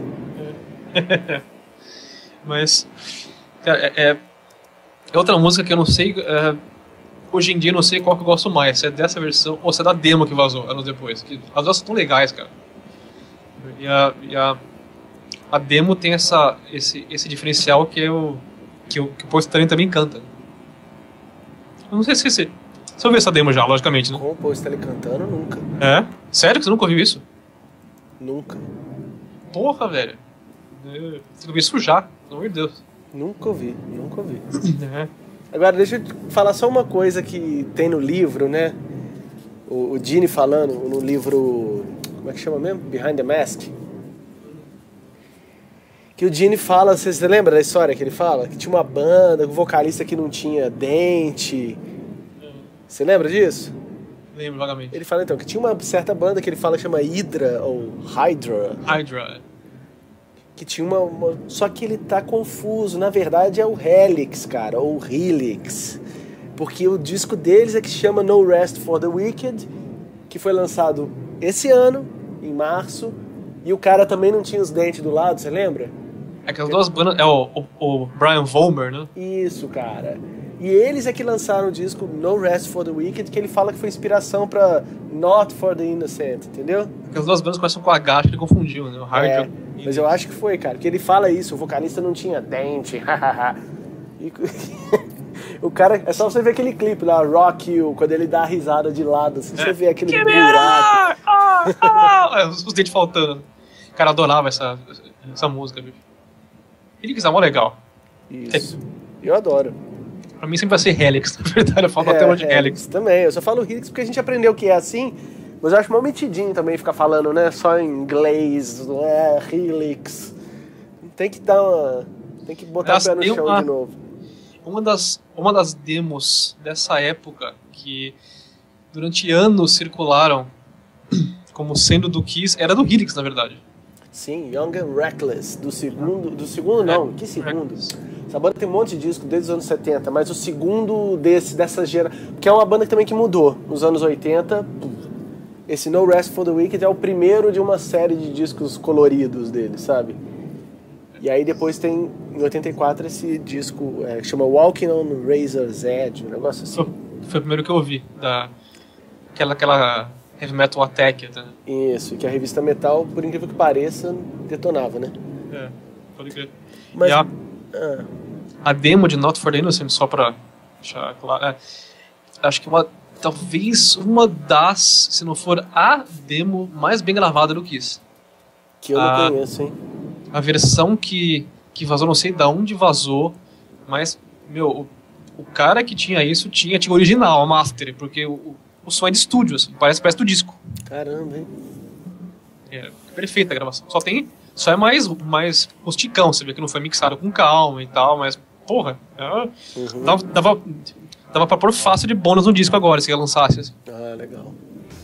Mas, cara, é, é outra música que eu não sei, é, hoje em dia eu não sei qual que eu gosto mais, se é dessa versão ou se é da demo que vazou anos depois. Que as duas são tão legais, cara. E a, e a, a demo tem essa, esse, esse diferencial que, eu, que, o, que o Paul Stanley também canta. Eu não sei se você... Você ouviu essa demo já, logicamente, né? Com o Paul Stanley cantando, nunca. É? Sério que você nunca ouviu isso? Nunca. Porra, velho. Eu- Você ouviu isso já, pelo amor de Deus. Nunca ouvi, nunca ouvi. É. Agora, deixa eu te falar só uma coisa que tem no livro, né? O, o Gene falando no livro... Como é que chama mesmo? Behind the Mask. Que o Gene fala... Você se lembra da história que ele fala? Que tinha uma banda, o vocalista que não tinha dente. Você lembra disso? Lembro vagamente. Ele fala então que tinha uma certa banda que ele fala que chama Hydra ou Hydra. Hydra. Que tinha uma, uma... Só que ele tá confuso. Na verdade é o Helix, cara. Ou Helix. Porque o disco deles é que chama No Rest for the Wicked. Que foi lançado esse ano, em março. E o cara também não tinha os dentes do lado, você lembra? Aquelas duas bandas. É o, o, o Brian Vollmer, né? Isso, cara. E eles é que lançaram o disco No Rest for the Wicked, que ele fala que foi inspiração pra Not for the Innocent, entendeu? Aquelas duas bandas começam com H, acho que ele confundiu, né? O Hydra. É, mas eu acho que foi, cara. Porque ele fala isso, o vocalista não tinha dente. E o cara, é só você ver aquele clipe lá, Rock You, quando ele dá a risada de lado, assim, É. você vê aquele Give me buraco. ah, ah, ah. Os, os dentes faltando. O cara adorava essa, essa música, bicho. Ele que é mó legal. Isso. Eu adoro. Pra mim sempre vai ser Helix, na verdade. Eu falo até hoje Helix. Também, eu só falo Helix porque a gente aprendeu que é assim, mas eu acho mal metidinho também ficar falando, né, só em inglês, é, Helix. Tem que dar uma... Tem que botar Aliás, o pé no tem chão uma- de novo. Uma das, uma das demos dessa época que durante anos circularam como sendo do Kiss era do Helix, na verdade. Sim, Young and Reckless, do segundo... Do segundo não, que segundo? Essa banda tem um monte de disco desde os anos setenta, mas o segundo desse, dessa geração... Que é uma banda que também que mudou. Nos anos oitenta, esse No Rest for the Wicked é o primeiro de uma série de discos coloridos dele, sabe? E aí depois tem, em oitenta e quatro, esse disco é, que chama Walking on Razor's Edge, um negócio assim. Foi, foi o primeiro que eu ouvi. Da, aquela, aquela Heavy Metal Attack. Até. Isso, que a revista Metal, por incrível que pareça, detonava, né? É, pode crer. Mas... E a, Ah, a demo de Not for the Innocent, só pra deixar claro, é, acho que uma, talvez uma das, se não for a demo mais bem gravada do Kiss. que eu não Ah. conheço, hein? A versão que, que vazou, não sei de onde vazou, mas, meu, o- o cara que tinha isso tinha, tinha o original, a master, porque o, o, o som é de estúdio, assim, parece, parece do disco. Caramba, hein? É perfeita a gravação. Só tem. Só é mais, mais rusticão, você vê que não foi mixado com calma e tal, mas, porra, é, Uhum. dava, dava, dava pra pôr fácil de bônus no disco agora, se ia lançasse. Assim. Ah, legal.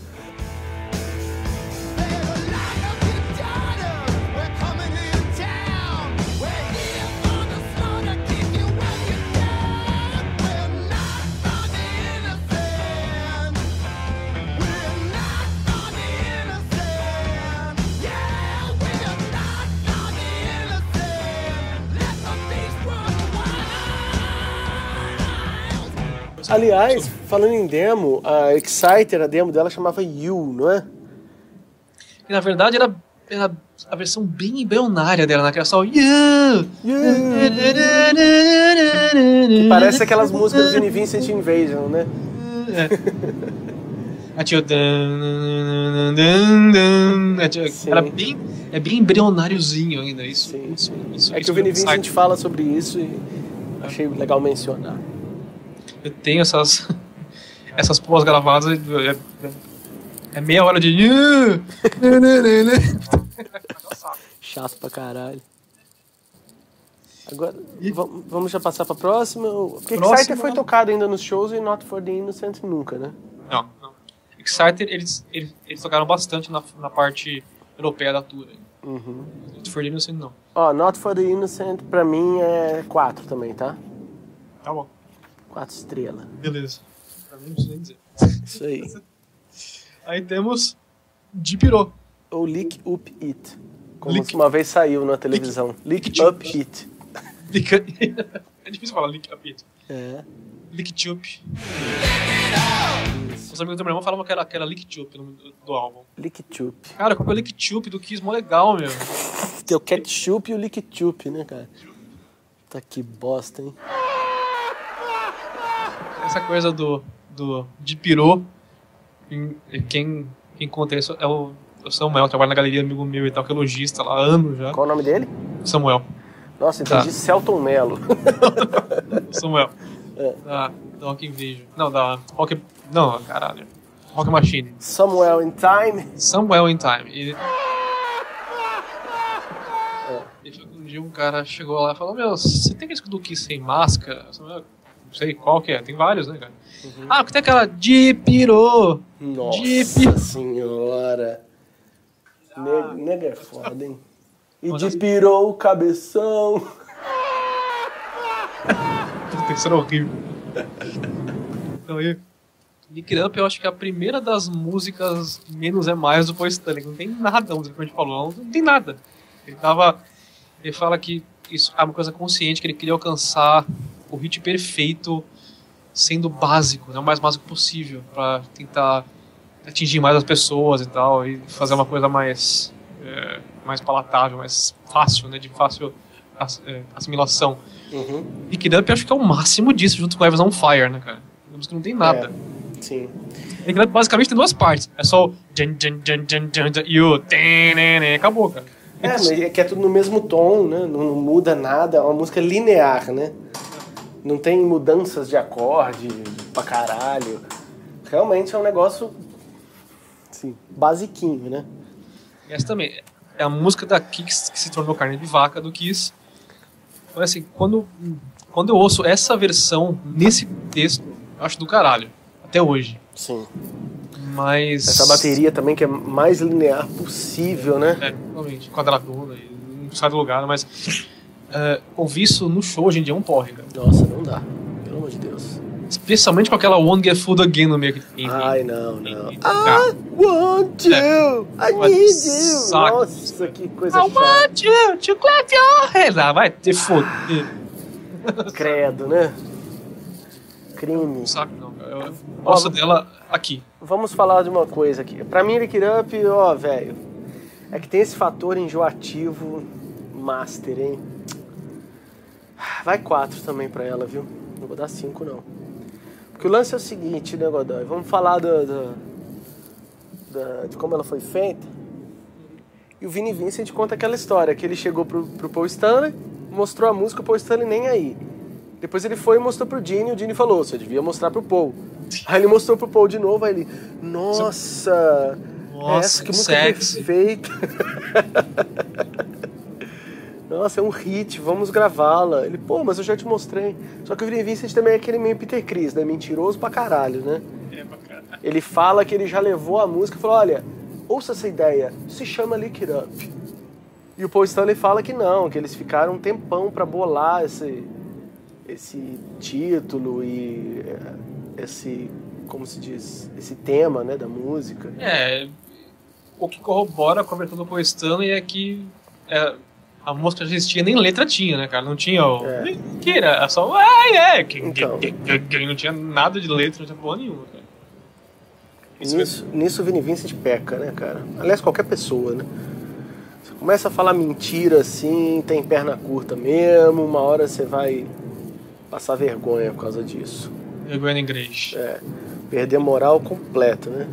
Aliás, falando em demo, a Exciter, a demo dela chamava You, não é? E na verdade era, era a versão bem embrionária dela, né? Que era só yeah! Que parece aquelas músicas do Vinnie Vincent Invasion, né? É. Tinha o dan, dan, dan, é, tinha, era bem, é bem embrionáriozinho ainda, isso. Sim. isso, isso É que isso o Vinnie é Vincent site. fala sobre isso e achei legal mencionar. Eu tenho essas, essas pós-gravadas, é, é, é meia hora de... Chato pra caralho. Agora, v- vamos já passar pra próxima? Porque Próxima. Exciter foi tocado ainda nos shows e Not For The Innocent nunca, né? Não, não. Exciter, eles, eles, eles tocaram bastante na, na parte europeia da tour. Uhum. For the Innocent, não. Ó, Not For The Innocent pra mim é quatro também, tá? Tá bom. Quatro estrelas. Beleza. Pra mim não preciso nem dizer. Isso aí. Aí temos Dipiro. Ou Lick Up It. Como Lick- uma vez saiu na televisão. Lick, Lick- Up It. Lick... É difícil falar Lick Up. É. Lick Chup. Os amigos do meu irmão falavam que era, que era Lick Chup no, do álbum. Lick Chup. Cara, qual que é o Lick Chup do Kiss? Mó legal, meu. Tem o Ketchup e o Lick Chup, né, cara? Tá que bosta, hein? Essa coisa do, do Dipiro, em- quem, quem conta isso é o, o Samuel, trabalha na galeria, amigo meu e tal, que é lojista lá há anos já. Qual o nome dele? Samuel. Nossa, entendi. Tá. Celton Mello. Samuel. É. Da, da Rock Invasion. Não, da Rock... Não, caralho. Rock Machine. Samuel in Time. Samuel in Time. E, É. e foi que um dia um cara chegou lá e falou: Meu, você tem aquele do Kiss sem máscara? Samuel, não sei qual que é, tem vários, né, cara? Uhum. Ah, porque tem aquela Dipiro. Nossa Dipiro. senhora. Ne- Nega é foda, hein? E Mas de pirou o cabeção. Puta, isso era horrível. Então, aí, Lick Up eu acho que é a primeira das músicas menos é mais do Paul Stanley. Não tem nada, a música que a gente falou, não tem nada. Ele tava. Ele fala que isso é uma coisa consciente, que ele queria alcançar o hit perfeito, sendo básico, né, o mais básico possível, pra tentar atingir mais as pessoas e tal, e fazer uma coisa mais, é, mais palatável, mais fácil, né, de fácil ass- é, assimilação. Uhum. Lick Up eu acho que é o máximo disso, junto com Heaven's on Fire, né, cara? A música não tem nada. É, sim. Lick Up basicamente tem duas partes. É só o jan, jan, jan, jan, jan, jan, e o tenene, acabou, cara. É, mas é que é tudo no mesmo tom, né? Não, não muda nada. É uma música linear, né? Não tem mudanças de acorde pra caralho. Realmente é um negócio, assim, basiquinho, né? E essa também é a música da Kiss que se tornou carne de vaca do Kiss. Então, assim, quando, quando eu ouço essa versão nesse texto, eu acho do caralho. Até hoje. Sim. Mas... Essa bateria também que é mais linear possível, né? É, realmente. Quadradona, e não sai do lugar, mas... é, ouvir isso no show hoje em dia é um porre, cara. Nossa, não dá. Pelo amor de Deus. Especialmente com aquela Won't Get Fooled Again no meio. Ai, não, não. Ah, I want you, I Mas need you. saco. Nossa, que coisa I chata. want you to clap your hands. Ah, vai ter foda. Credo, né? Crime. Não saco não, cara. Eu gosto dela aqui. Vamos falar de uma coisa aqui. Pra mim, Lick It Up, ó, velho, é que tem esse fator enjoativo master, hein? Vai quatro também pra ela, viu? Não vou dar cinco, não. Porque o lance é o seguinte, né, Godoy? Vamos falar do, do- da- de como ela foi feita. E o Vinnie Vincent conta aquela história, que ele chegou pro, pro Paul Stanley, mostrou a música, o Paul Stanley nem aí. Depois ele foi e mostrou pro Gene, e o Gene falou, você devia mostrar pro Paul. Aí ele mostrou pro Paul de novo, aí ele, nossa, Nossa, essa que que música sexy. perfeita. Nossa, é um hit, vamos gravá-la. Ele, pô, mas eu já te mostrei. Só que o Vinnie Vincent também é aquele meio Peter Criss, né? Mentiroso pra caralho, né? É, pra caralho. Ele fala que ele já levou a música e falou, olha, ouça essa ideia, se chama Lick It Up. E o Paul Stanley fala que não, que eles ficaram um tempão pra bolar esse, esse título e esse, como se diz, esse tema, né, da música. É, o que corrobora com a abertura do Paul Stanley é que é, a música já existia, nem letra tinha, né, cara? Não tinha o... É. Que era é só... Ah, é, que, Então. que, que, que, não tinha nada de letra, não tinha porra nenhuma, cara. Isso Nisso, nisso o Vinnie Vincent peca, né, cara? Aliás, qualquer pessoa, né? Você começa a falar mentira assim, tem perna curta mesmo, uma hora você vai passar vergonha por causa disso. Vergonha na igreja. É, perder a moral completa, né?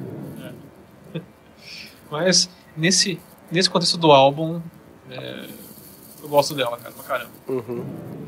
Mas, nesse, nesse contexto do álbum, é, eu gosto dela, cara, pra caramba. Uhum.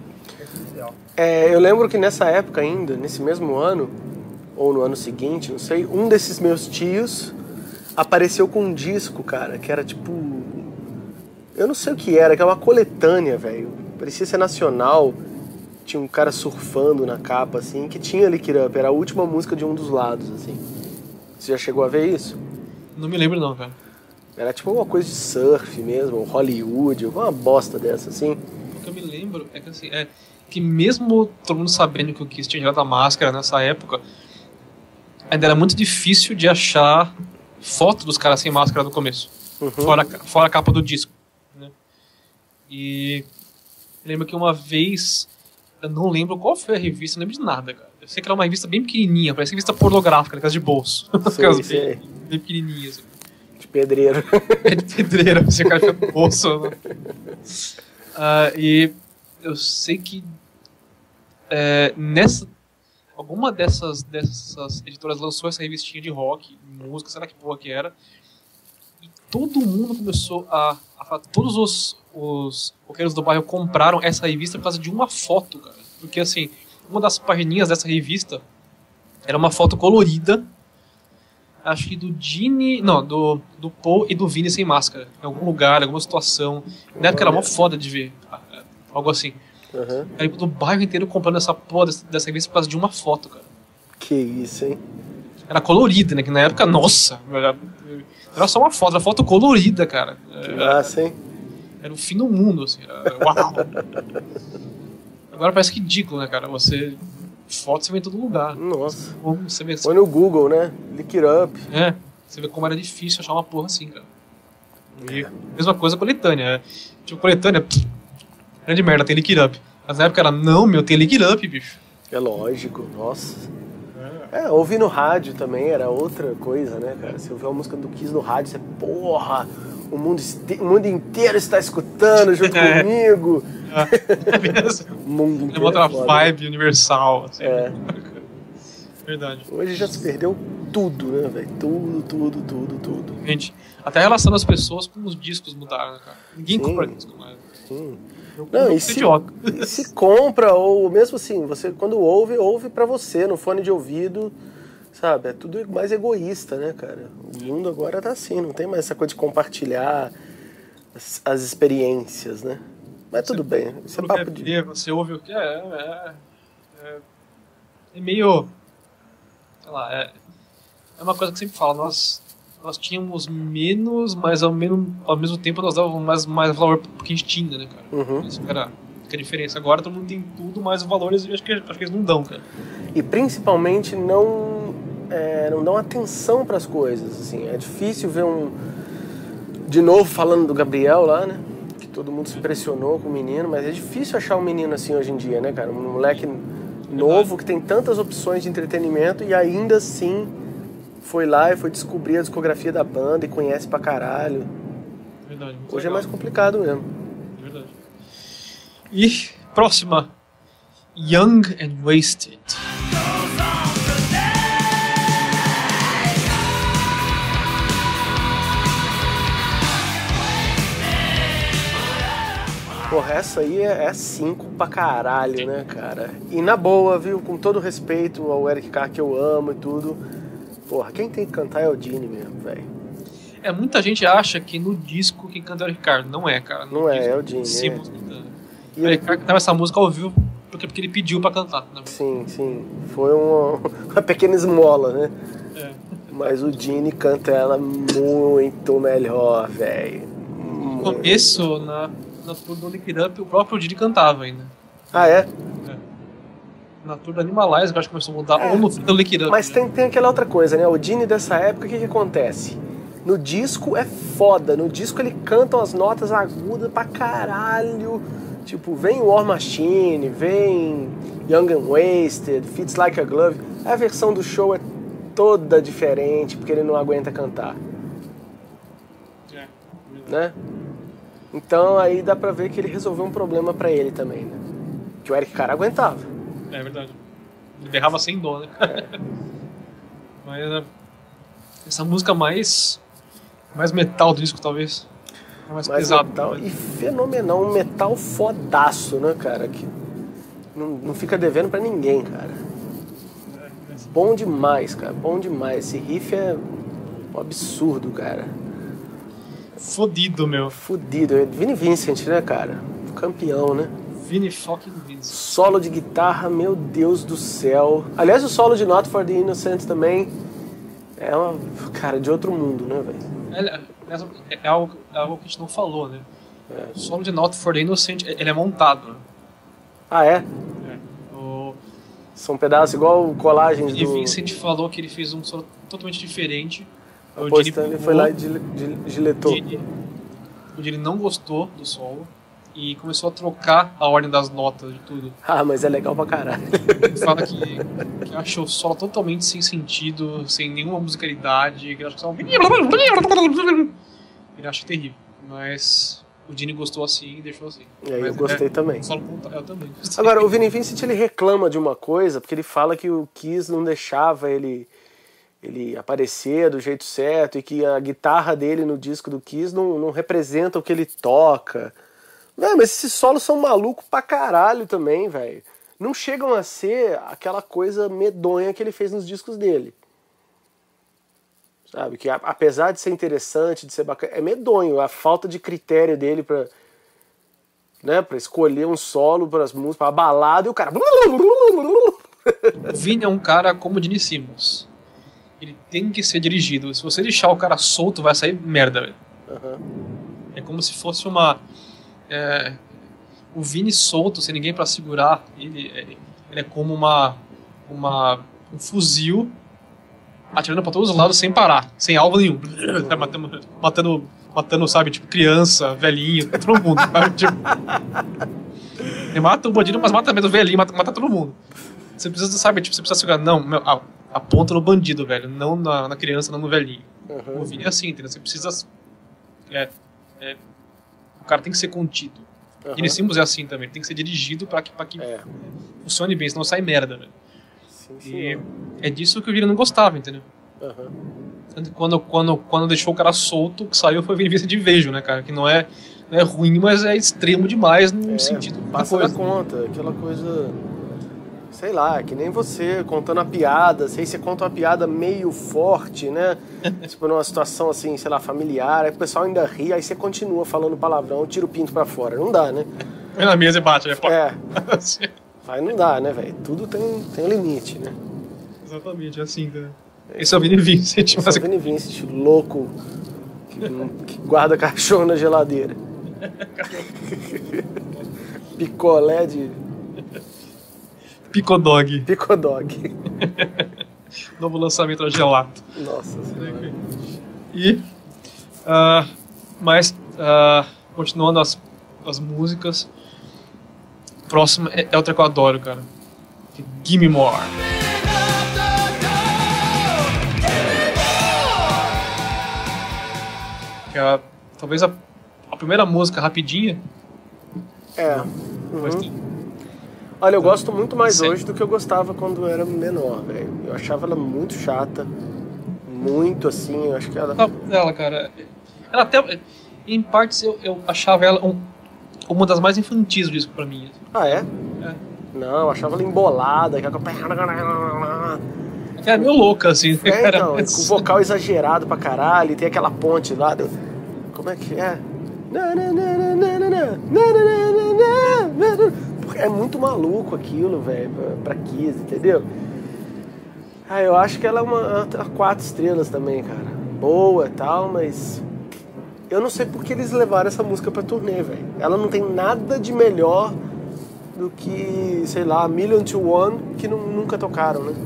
É, eu lembro que nessa época ainda, nesse mesmo ano, ou no ano seguinte, não sei, um desses meus tios apareceu com um disco, cara, que era tipo... Eu não sei o que era, que era uma coletânea, velho. Parecia ser nacional. Tinha um cara surfando na capa, assim, que tinha Lick It Up. Era a última música de um dos lados, assim. Você já chegou a ver isso? Não me lembro não, cara. Era tipo uma coisa de surf mesmo, Hollywood, alguma bosta dessa, assim. O que eu me lembro é que, assim, é que mesmo todo mundo sabendo que o Kiss tinha tirado a máscara nessa época, ainda era muito difícil de achar foto dos caras sem máscara no começo. Uhum. Fora, fora a capa do disco. Né? E eu lembro que uma vez, eu não lembro qual foi a revista, não lembro de nada, cara. Eu sei que era uma revista bem pequenininha, parece revista pornográfica, aquelas de bolso. Sei, aquelas sei. bem, bem pequenininhas. Assim. De pedreiro. É de pedreira, assim, o cara fica no bolso. Né? Ah, e eu sei que é, nessa, alguma dessas, dessas editoras lançou essa revistinha de rock, música, sei lá que porra que era, e todo mundo começou a, a falar, todos os, os roqueiros do bairro compraram essa revista por causa de uma foto, cara. Porque assim, uma das pagininhas dessa revista era uma foto colorida, acho que do Gene, não, do, do Paul e do Vinnie sem máscara, em algum lugar, em alguma situação. Na época era mó foda de ver, algo assim. Uhum. Aí do bairro inteiro comprando essa porra dessa, dessa revista por causa de uma foto, cara. Que isso, hein? Era colorida, né? Que na época, nossa, era, era só uma foto, era foto colorida, cara. Que Era, massa, hein? era o fim do mundo, assim. Era, uau! Agora parece ridículo, né, cara? Você... Foto você vê em todo lugar. Nossa. Você vê, Põe no Google, né? Lick It Up. é, você vê como era difícil achar uma porra assim, cara. E mesma coisa coletânea. É. Tipo, coletânea, pff, grande merda, tem Lick It Up. Mas na época era, não, meu, tem Lick It Up, bicho. É lógico, nossa. É, ouvir no rádio também era outra coisa, né, cara? Você ouvir uma música do Kiss no rádio, você, porra, o mundo, este- o mundo inteiro está escutando junto É. comigo. É mesmo. O mundo É inteiro. uma outra é foda, né? vibe universal, assim. É. Verdade. Hoje já se perdeu tudo, né, velho? Tudo, tudo, tudo, tudo. Gente, até a relação das pessoas com os discos mudaram, né, cara? Ninguém Sim. compra disco mais. Sim. Eu, Não, eu e sou se, idiota. e se compra, ou mesmo assim, você quando ouve, ouve pra você, no fone de ouvido, sabe? É tudo mais egoísta, né, cara? O mundo agora tá assim, não tem mais essa coisa de compartilhar as, as experiências, né? Mas tudo bem, isso é Quando papo quer de... ver, você ouve o que é, é, é, é meio, sei lá, é, é uma coisa que eu sempre falo, nós, nós tínhamos menos, mas ao mesmo, ao mesmo tempo nós dávamos mais, mais valor porque a gente tinha, né, cara? Uhum. Isso que era que a diferença. Agora todo mundo tem tudo, mas os valores eu acho que, acho que eles não dão, cara. E principalmente não, é, não dão atenção pras coisas, assim. É difícil ver um... De novo falando do Gabriel lá, né? Que todo mundo se impressionou com o menino, mas é difícil achar um menino assim hoje em dia, né, cara? Um moleque novo que tem tantas opções de entretenimento e ainda assim foi lá e foi descobrir a discografia da banda e conhece pra caralho. Verdade. muito Hoje é legal. mais complicado mesmo. Verdade. E próxima, Young and Wasted. Porra, essa aí é cinco pra caralho, né, cara? E na boa, viu? Com todo respeito ao Eric Carr, que eu amo e tudo. Porra, quem tem que cantar é o Gene mesmo, velho. É, muita gente acha que no disco quem canta é o Eric Carr. Não é, cara. No Não é, disco, é o Gene. Simmons É. cantando. E O Eric ele- Carr cantava essa música ao vivo porque, porque ele pediu pra cantar. Na verdade. Sim, sim. Foi uma, uma pequena esmola, né? É. Mas o Gene canta ela muito melhor, velho. No começo, na, na tour do Lick It Up, o próprio Gene cantava ainda. Ah, é? É. Na tour do Animalize, que eu acho que começou a mudar, É. ou no fim do Lick It Up. Mas né? tem, tem aquela outra coisa, né? O Gene dessa época, o que que acontece? No disco é foda. No disco ele canta umas notas agudas pra caralho. Tipo, vem War Machine, vem Young and Wasted, Fits Like a Glove. A versão do show é toda diferente, porque ele não aguenta cantar, É. né? Então aí dá pra ver que ele resolveu um problema pra ele também, né? Que o Eric Carr aguentava. É verdade. Ele berrava sem dó, né? Mas é, essa música mais mais metal do disco, talvez. É mais Mas pesado. metal, né? e fenomenal, um metal fodaço, né, cara? Que não, não fica devendo pra ninguém, cara. Bom demais, cara, bom demais. Esse riff é um absurdo, cara. Fodido, meu. Fudido. É Vinnie Vincent, né, cara? Campeão, né? Vini fucking Vince. Solo de guitarra, meu Deus do céu. Aliás, o solo de Not for the Innocent também é uma, cara, de outro mundo, né, velho? É, é, é, algo, é algo que a gente não falou, né? É. O solo de Not for the Innocent, ele é montado. Né? Ah, é? É. O São pedaços igual colagens Vini do... Vincent falou que ele fez um solo totalmente diferente. O Pô, Gene Stanley pegou, foi lá e dile- dile- giletou. o Gene- o Gene não gostou do solo e começou a trocar a ordem das notas de tudo. Ah, mas é legal pra caralho. Ele fala que, que achou o solo totalmente sem sentido, sem nenhuma musicalidade, que ele acha que só um... Ele acha terrível, mas o Gene gostou assim e deixou assim. E aí Mas eu gostei é, também. Solo montado, eu também. gostei. Agora, o Vinnie Vincent, ele reclama de uma coisa, porque ele fala que o Kiss não deixava ele, ele aparecer do jeito certo e que a guitarra dele no disco do Kiss não, não representa o que ele toca. Véi, mas esses solos são malucos pra caralho também, velho. Não chegam a ser aquela coisa medonha que ele fez nos discos dele. Sabe? Que a- apesar de ser interessante, de ser bacana, é medonho. A falta de critério dele pra, né, pra escolher um solo pras músicas, pra balada, e o cara... O Vini é um cara como o Gene Simmons. Ele tem que ser dirigido. Se você deixar o cara solto, vai sair merda, velho. Aham. É como se fosse uma... é, o Vini solto, sem ninguém pra segurar, ele, é- ele é como uma, uma um fuzil atirando pra todos os lados sem parar, sem alvo nenhum. Tá matando, matando, matando, sabe, tipo, criança, velhinho, todo mundo. Sabe? Tipo, ele mata o bandido, mas mata mesmo o velhinho, mata, mata todo mundo. Você precisa, sabe, tipo, você precisa segurar. Não, meu, a- aponta no bandido, velho, não na, na criança, não no velhinho. Uhum. O Vini é assim, entendeu? Você precisa... É, é, o cara tem que ser contido. Uhum. Gene Simmons é assim também, ele tem que ser dirigido pra que, pra que É. funcione bem, senão sai merda, velho. Sim, E senhor. é disso que o Vini não gostava, entendeu? Aham. Tanto que Quando, quando, quando deixou o cara solto, o que saiu foi o Vini Vincent de Vejo, né, cara? Que não é, não é ruim, mas é extremo demais no É, sentido da passa da coisa. conta, aquela coisa... Sei lá, que nem você contando a piada, sei você conta uma piada meio forte, né? Tipo, numa situação assim, sei lá, familiar, aí o pessoal ainda ri, aí você continua falando palavrão, tira o pinto pra fora. Não dá, né? Põe na mesa e bate, né? Pô. É, Assim, aí não dá, né, velho? Tudo tem, tem um limite, né? exatamente, é assim, né? Esse é o Vini Vincent, Esse mas é o Vinnie Vincent, louco, que, que guarda cachorro na geladeira. Picolé de Picodog, picodog. novo lançamento da Gelato. Nossa senhora. E, ah, mas, ah, continuando as, as músicas, próxima é, é outra que eu adoro, cara. Que é Gimme More. Que é a- talvez a, a primeira música rapidinha, É. mas Uhum. tem- Olha, eu gosto muito mais Sim. hoje do que eu gostava quando eu era menor, velho. Eu achava ela muito chata. Muito assim, eu acho que ela. Não, dela, cara. Ela até. Em partes eu, eu achava ela um, como uma das mais infantis do disco pra mim. Assim. Ah, é? É. Não, eu achava ela embolada. Que... É meio louca, assim. É, cara, então, mas... com o vocal exagerado pra caralho, e tem aquela ponte lá do... Como é que é? É muito maluco aquilo, velho, pra Kiss, entendeu? Ah, eu acho que ela é uma, uma quatro estrelas também, cara. Boa e tal, mas... Eu não sei porque eles levaram essa música pra turnê, velho. Ela não tem nada de melhor do que, sei lá, Million to One, que não, nunca tocaram, né?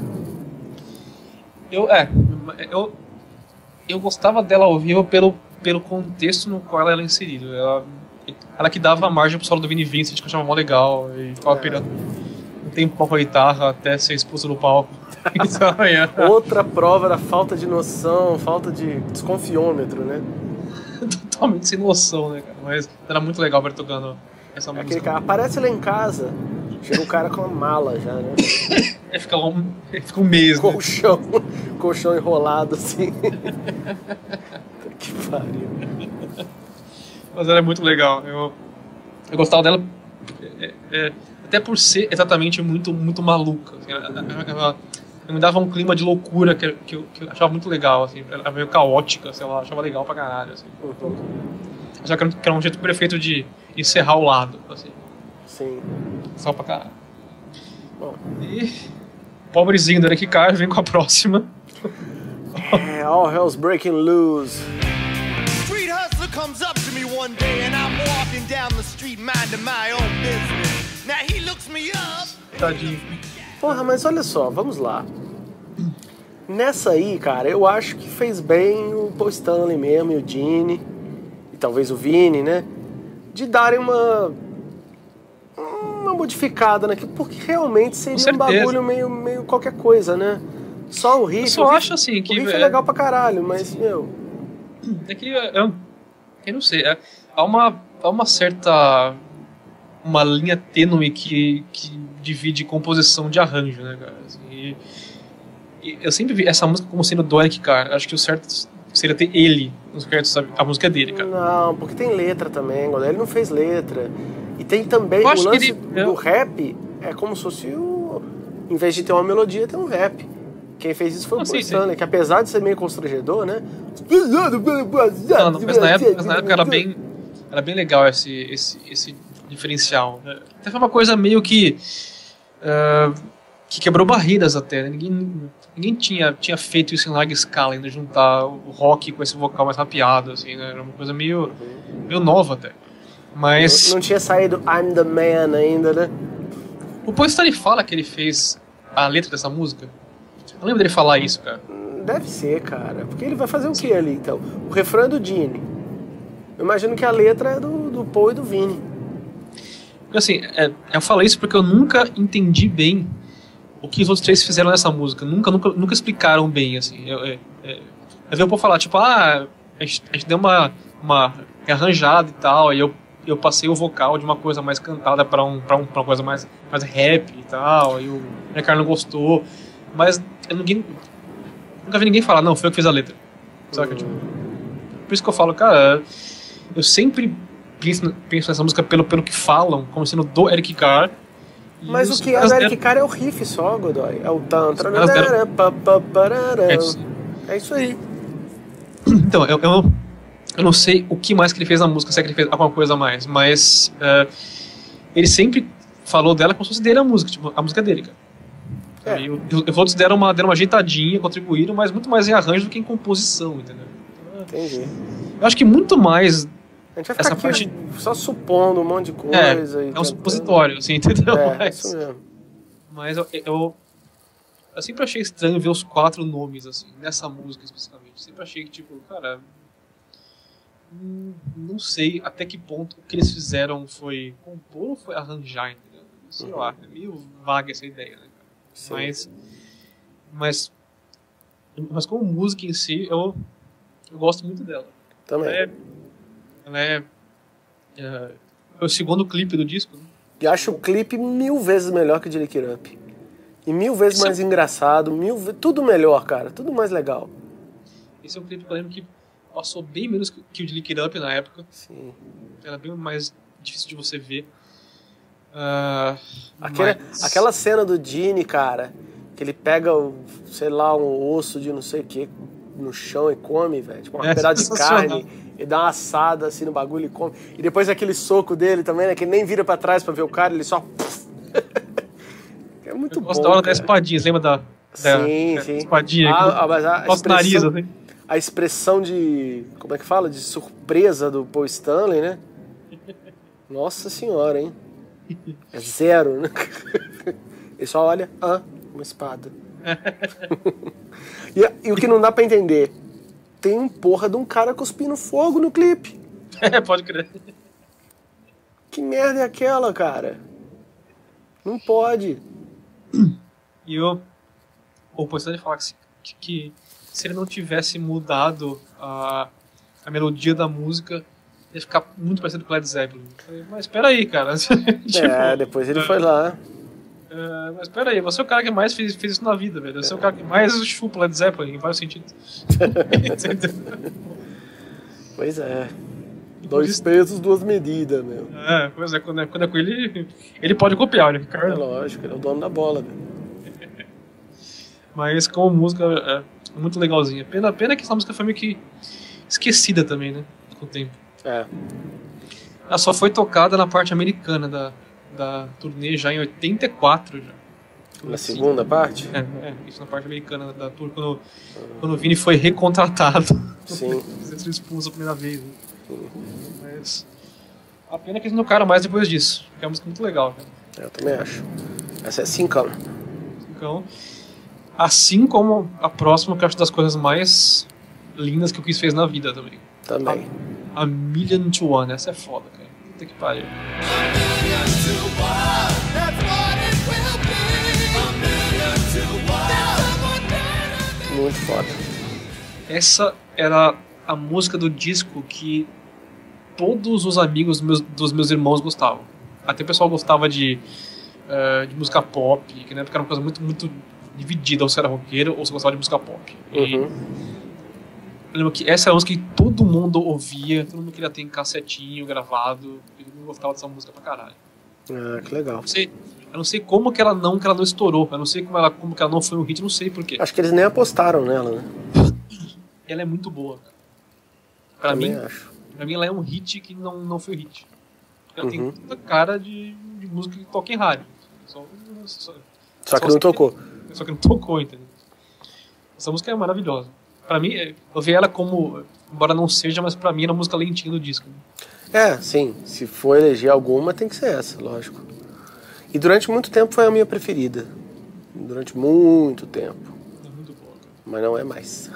Eu, é, eu, eu gostava dela ao vivo pelo, pelo contexto no qual ela era inserida. Ela, ela que dava margem pro solo do Vinnie Vincent, que eu achava mó legal, e ficava é. pirando um tempo com a guitarra até ser expulso do palco. Então, é. Outra prova da falta de noção, falta de desconfiômetro, né? Totalmente sem noção, né, cara? Mas era muito legal ver tocando essa música. Aquele cara aparece lá em casa, chega o cara com uma mala já, né? Aí fica lá um, fica um mês, colchão, né? Colchão enrolado assim. Que pariu. Mas ela é muito legal. Eu, eu gostava dela é, é, até por ser exatamente muito, muito maluca. Assim, ela, ela, ela me dava um clima de loucura que, que, eu, que eu achava muito legal. Assim, ela era meio caótica, sei lá, achava legal pra caralho. Assim. Uhum. Achava que era, que era um jeito perfeito de encerrar o lado. Assim. Sim. Só pra caralho. Bom. E pobrezinho do Eric Carr vem com a próxima. É, All Hell's Breaking Loose. Street hustler comes up to me one day and I'm walking down the street minding my own business. Now he looks me up. Tadinho. Porra, mas olha só, vamos lá. Nessa aí, cara, eu acho que fez bem o Paul Stanley mesmo e o Gene, e talvez o Vinnie, né? De darem uma uma modificada naquilo, porque realmente seria um bagulho meio, meio qualquer coisa, né? Só o riff. Eu só o riff, acho assim que. O riff é, é legal pra caralho, mas, meu. É que eu, eu não sei. É, há, uma, há uma certa. Uma linha tênue que, que divide composição de arranjo, né, cara? Assim, e, e eu sempre vi essa música como sendo do Eric Carr. Acho que o certo seria ter ele nos créditos, sabe? A música dele, cara. Não, porque tem letra também, ele não fez letra. E tem também o lance ele, do eu... rap, é como se fosse o. Em vez de ter uma melodia, tem um rap. Quem fez isso foi não, o Paul Stanley, que apesar de ser meio constrangedor, né? Não, não, mas na época, mas na época era, bem, era bem legal esse, esse, esse diferencial. Até foi uma coisa meio que. Uh, que quebrou barreiras até. Né? Ninguém, ninguém tinha, tinha feito isso em larga escala, ainda juntar o rock com esse vocal mais rapeado. Assim, né? Era uma coisa meio, meio nova até. Mas. Não, não tinha saído I'm the Man ainda, né? O Paul Stanley fala que ele fez a letra dessa música. Eu lembro dele falar isso, cara. Deve ser, cara. Porque ele vai fazer o que ali, então? O refrão é do Gene. Eu imagino que a letra é do, do Paul e do Vinnie. Assim, é, eu falei isso porque eu nunca entendi bem o que os outros três fizeram nessa música. Nunca, nunca, nunca explicaram bem, assim. Eu, é, é, eu vi o Paul falar, tipo, ah, a gente, a gente deu uma, uma arranjada e tal, e eu, eu passei o vocal de uma coisa mais cantada pra, um, pra, um, pra uma coisa mais, mais rap e tal, e o Ricardo não gostou. Mas eu ninguém, nunca vi ninguém falar, não, foi eu que fiz a letra. Saca? Uhum. Tipo, por isso que eu falo, cara, eu sempre penso, penso nessa música pelo, pelo que falam, como sendo do Eric Carr. Mas o que é do Eric Carr é o riff só, Godoy. É o tantra. É isso. É isso aí. Então, eu, eu, eu não sei o que mais que ele fez na música, se é que ele fez alguma coisa a mais, mas uh, ele sempre falou dela como se fosse dele a música, tipo, a música dele, cara. É. E os outros deram uma, deram uma ajeitadinha, contribuíram, mas muito mais em arranjo do que em composição, entendeu? Entendi. Eu acho que muito mais. A gente vai ficar aqui parte... só supondo um monte de coisa. É, e é um tentando... supositório, assim, entendeu? É, mas, isso mesmo. Mas eu, eu, eu sempre achei estranho ver os quatro nomes, assim, nessa música especificamente. Sempre achei que, tipo, cara. Hum, não sei até que ponto o que eles fizeram foi compor ou foi arranjar, entendeu? Sei uhum. lá, é meio vaga essa ideia, né? Sim. Mas, mas, mas como música em si, eu, eu gosto muito dela. Também. Ela é, ela é, é, é o segundo clipe do disco. Né? E acho o clipe mil vezes melhor que o de Lick It Up. E mil vezes Esse mais é... engraçado, mil ve... tudo melhor, cara. Tudo mais legal. Esse é um clipe que eu lembro que passou bem menos que o de Lick It Up na época. Sim. Era bem mais difícil de você ver. Uh, Aquele, mas... Aquela cena do Gene, cara, que ele pega, o, sei lá, um osso de não sei o que no chão e come, velho. Tipo, uma é pedaço de carne, e dá uma assada assim no bagulho e come. E depois aquele soco dele também, né? Que ele nem vira pra trás pra ver o cara, ele só... É muito eu gosto bom, da hora cara. da espadinha, você lembra da, da, sim, da sim. espadinha? Ah, mas a nosso nariz, assim. A expressão de... Como é que fala? De surpresa do Paul Stanley, né? Nossa senhora, hein? É zero, né? Ele só olha, ah, uma espada. e, e o que não dá pra entender, tem um porra de um cara cuspindo fogo no clipe. É, pode crer. Que merda é aquela, cara? Não pode. E eu, o Postani fala que, que, que se ele não tivesse mudado a, a melodia da música, ia ficar muito parecido com o Led Zeppelin. Falei, mas espera aí, cara. tipo, é, depois ele é, foi lá. É, mas espera aí, você é o cara que mais fez, fez isso na vida, velho. Você é, é o cara que mais chupa o Led Zeppelin, em vários sentidos. Pois é. Dois pesos, duas medidas, meu. É, pois é, quando é, quando é com ele, ele pode copiar, né? É lógico, ele é o dono da bola, velho. Mas como música é muito legalzinha. Pena, pena que essa música foi meio que esquecida também, né? Com o tempo. É. Ela só foi tocada na parte americana da, da turnê já em oitenta e quatro. Já. Na assim, segunda parte? É, é, isso na parte americana da tour, quando, uhum. quando o Vini foi recontratado. Sim. Ele expulso a primeira vez. Né? Mas a pena é que eles não tocaram mais depois disso, porque é uma música muito legal. Cara. Eu também acho. Essa é Cincão. Cincão. Assim como a próxima, que eu acho das coisas mais lindas que o Kiss fez na vida também. Também. A, a Million to One, essa é foda, cara. Puta que pariu. Muito foda. Essa era a música do disco que todos os amigos dos meus, dos meus irmãos gostavam. Até o pessoal gostava de, uh, de música pop, que na época era uma coisa muito, muito dividida, ou se era roqueiro ou se gostava de música pop. Uhum. E eu lembro que essa é a música que todo mundo ouvia, todo mundo queria ter em cassetinho, gravado, e todo mundo gostava dessa música pra caralho. Ah, que legal. Eu não sei, eu não sei como que ela não, que ela não estourou, eu não sei como, ela, como que ela não foi um hit, não sei porquê. Acho que eles nem apostaram nela, né? Ela é muito boa, cara. Pra Também mim, acho. Pra mim ela é um hit que não, não foi hit. Ela uhum. tem toda cara de, de música que toca em rádio. Só, só, só que só não tocou. Que, só que não tocou, entendeu? Essa música é maravilhosa. Pra mim, eu vi ela como, embora não seja, mas pra mim era a música lentinha do disco. É, sim. Se for eleger alguma, tem que ser essa, lógico. E durante muito tempo foi a minha preferida. Durante muito tempo. É muito boa, cara. Mas não é mais.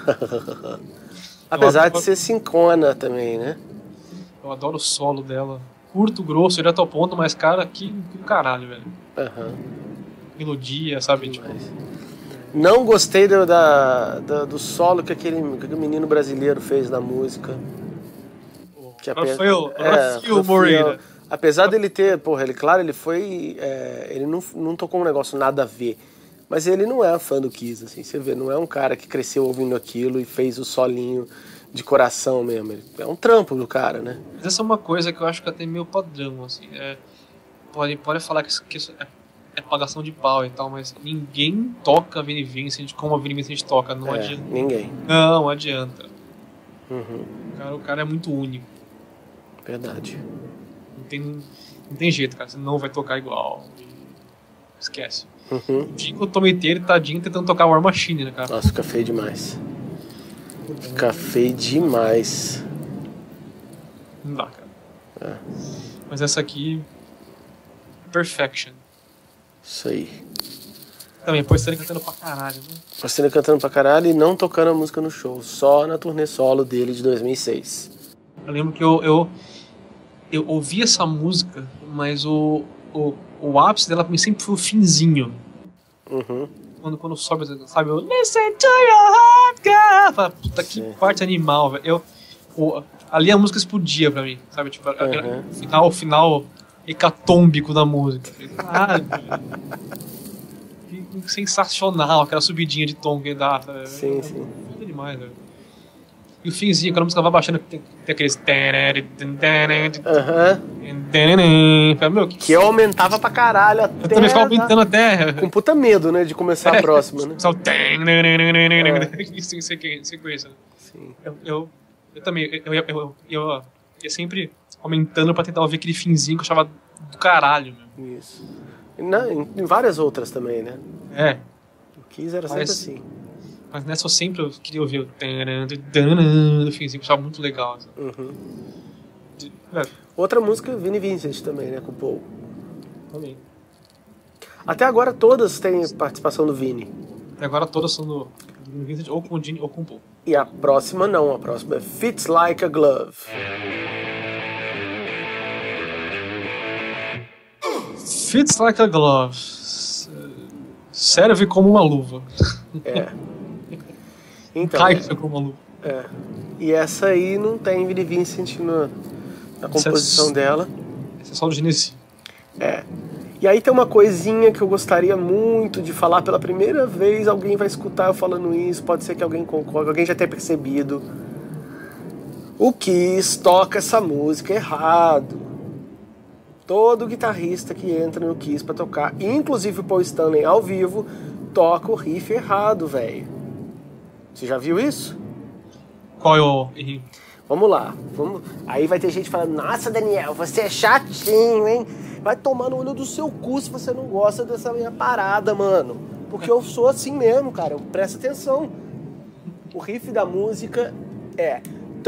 Apesar de ser sincona também, né? Eu adoro o solo dela. Curto, grosso, direto ao ponto, mas, cara, que, que caralho, velho. Uhum. Melodia, sabe? Tipo... Não gostei do, da, da, do solo que aquele, que aquele menino brasileiro fez na música. Que Rafael, é, Rafael Moreira. Apesar dele ter, porra, ele, claro, ele foi... É, ele não, não tocou um negócio nada a ver. Mas ele não é fã do Kiss, assim, você vê, não é um cara que cresceu ouvindo aquilo e fez o solinho de coração mesmo. Ele é um trampo do cara, né? Mas essa é uma coisa que eu acho que até meio padrão, assim. É, pode, pode falar que isso, que isso é, é pagação de pau e tal, mas ninguém toca Vinnie Vincent como a Vinnie Vincent toca, não é, adianta. Ninguém. Não, adianta. Uhum. O, cara, o cara é muito único. Verdade. Não tem, não tem jeito, cara, você não vai tocar igual. Esquece. Uhum. O dia que eu tomei ele, tadinho, tentando tocar War Machine, né, cara? Nossa, fica feio demais. Fica feio demais. Não dá, cara. É. Mas essa aqui... Perfection. Isso aí. Também, pô, você cantando pra caralho, né? Você cantando pra caralho e não tocando a música no show. Só na turnê solo dele de dois mil e seis. Eu lembro que eu... Eu, eu ouvi essa música, mas o... o O ápice dela pra mim sempre foi o finzinho. Uhum. Quando, quando sobe, sabe? Eu, listen to your heart, girl. Fala, puta, que Sim. parte animal, velho. Eu, o, ali a música explodia pra mim, sabe? Tipo, uhum. o final, o final hecatômbico da música. Caralho, que, que sensacional, aquela subidinha de tom que dá. Sim, é, sim. É demais, velho. E o finzinho, quando a música vai baixando, tem, tem aqueles... Aham. Falei, meu, que... Que eu aumentava pra caralho até... Eu também ficava aumentando até... Com puta medo, né, de começar a próxima, né? Só... Isso em sequência. Sim. Eu, eu, eu também, eu, eu, eu, eu ia sempre aumentando pra tentar ouvir aquele finzinho que eu achava do caralho, meu. Isso. E na, em, em várias outras também, né? É. O Kiss era sempre Parece- assim. Mas nessa eu sempre eu queria ouvir o do finzinho, que eu achava muito legal. Assim. Uhum. É, Outra música, Vinnie Vincent também, né, com o Paul. também. Até agora todas têm participação do Vini. E agora todas são do, do Vincent, ou com o Gene ou com o Paul. E a próxima não, a próxima é Fits Like a Glove. Fits like a glove. Serve como uma luva. É. Então, Caixa como uma luva. é. E essa aí não tem Vinnie Vincent na, na composição Essa é- dela. Esse é só do Genesi. É. E aí tem uma coisinha que eu gostaria muito de falar pela primeira vez. Alguém vai escutar eu falando isso. Pode ser que alguém concorde, alguém já tenha percebido. O Kiss toca essa música errado. Todo guitarrista que entra no Kiss pra tocar, inclusive o Paul Stanley ao vivo, toca o riff errado, velho. Você já viu isso? Qual é o... Henrique? Vamos lá. Vamos... Aí vai ter gente falando, nossa, Daniel, você é chatinho, hein? Vai tomar no olho do seu cu se você não gosta dessa minha parada, mano. Porque eu sou assim mesmo, cara. Presta atenção. O riff da música é...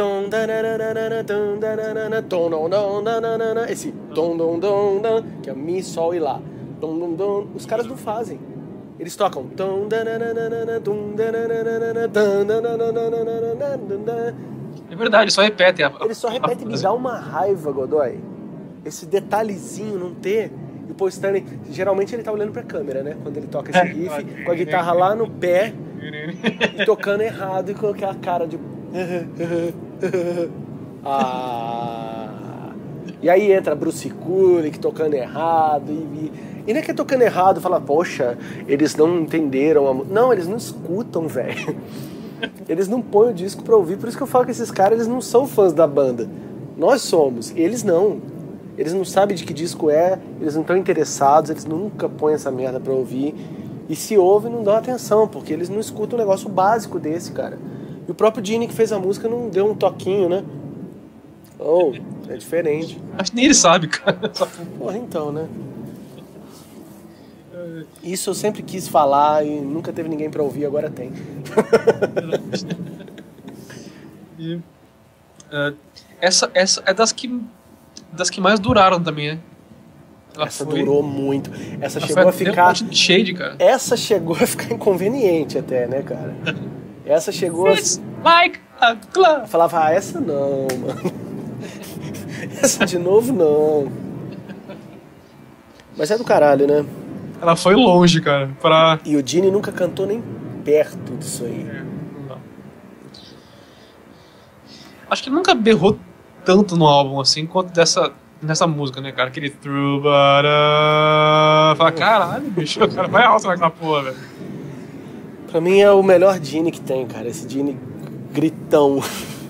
Esse tom, dom, dom, dom, que é Mi, Sol e Lá. Dom, dom, dom. Os caras não fazem. Eles tocam. É verdade, só repete. A, Eles só repetem, me dá uma raiva, Godoy. Esse detalhezinho não ter. E o Paul Stanley, geralmente ele tá olhando pra câmera, né? Quando ele toca esse riff, com a guitarra lá no pé e tocando errado e com aquela cara de. Ah. E aí entra Bruce Kulick tocando errado. E, e, e não é que é tocando errado, fala, poxa, eles não entenderam a música. Não, eles não escutam, velho. Eles não põem o disco pra ouvir. Por isso que eu falo que esses caras eles não são fãs da banda. Nós somos, eles não. Eles não sabem de que disco é, eles não estão interessados, eles nunca põem essa merda pra ouvir. E se ouvem, não dão atenção, porque eles não escutam um negócio básico desse, cara. E o próprio Gene que fez a música não deu um toquinho, né? Oh, é diferente. Acho que nem ele sabe, cara. Porra, então, né? Isso eu sempre quis falar e nunca teve ninguém pra ouvir, agora tem. E, uh, essa, essa é das que, das que mais duraram também, né? Ela Essa foi, durou muito. Essa ela chegou foi a ficar... até um monte de shade, cara. Essa chegou a ficar inconveniente até, né, cara? Essa chegou a... It's like a glove. Eu falava, ah, essa não, mano. Essa de novo, não. Mas é do caralho, né? Ela foi longe, cara. Pra... E o Gene nunca cantou nem perto disso aí. É, não dá. Acho que ele nunca berrou tanto no álbum assim quanto dessa, nessa música, né, cara? Aquele True But Fala, caralho, bicho, o cara vai alto naquela porra, velho. Pra mim é o melhor Gene que tem, cara. Esse Gene gritão.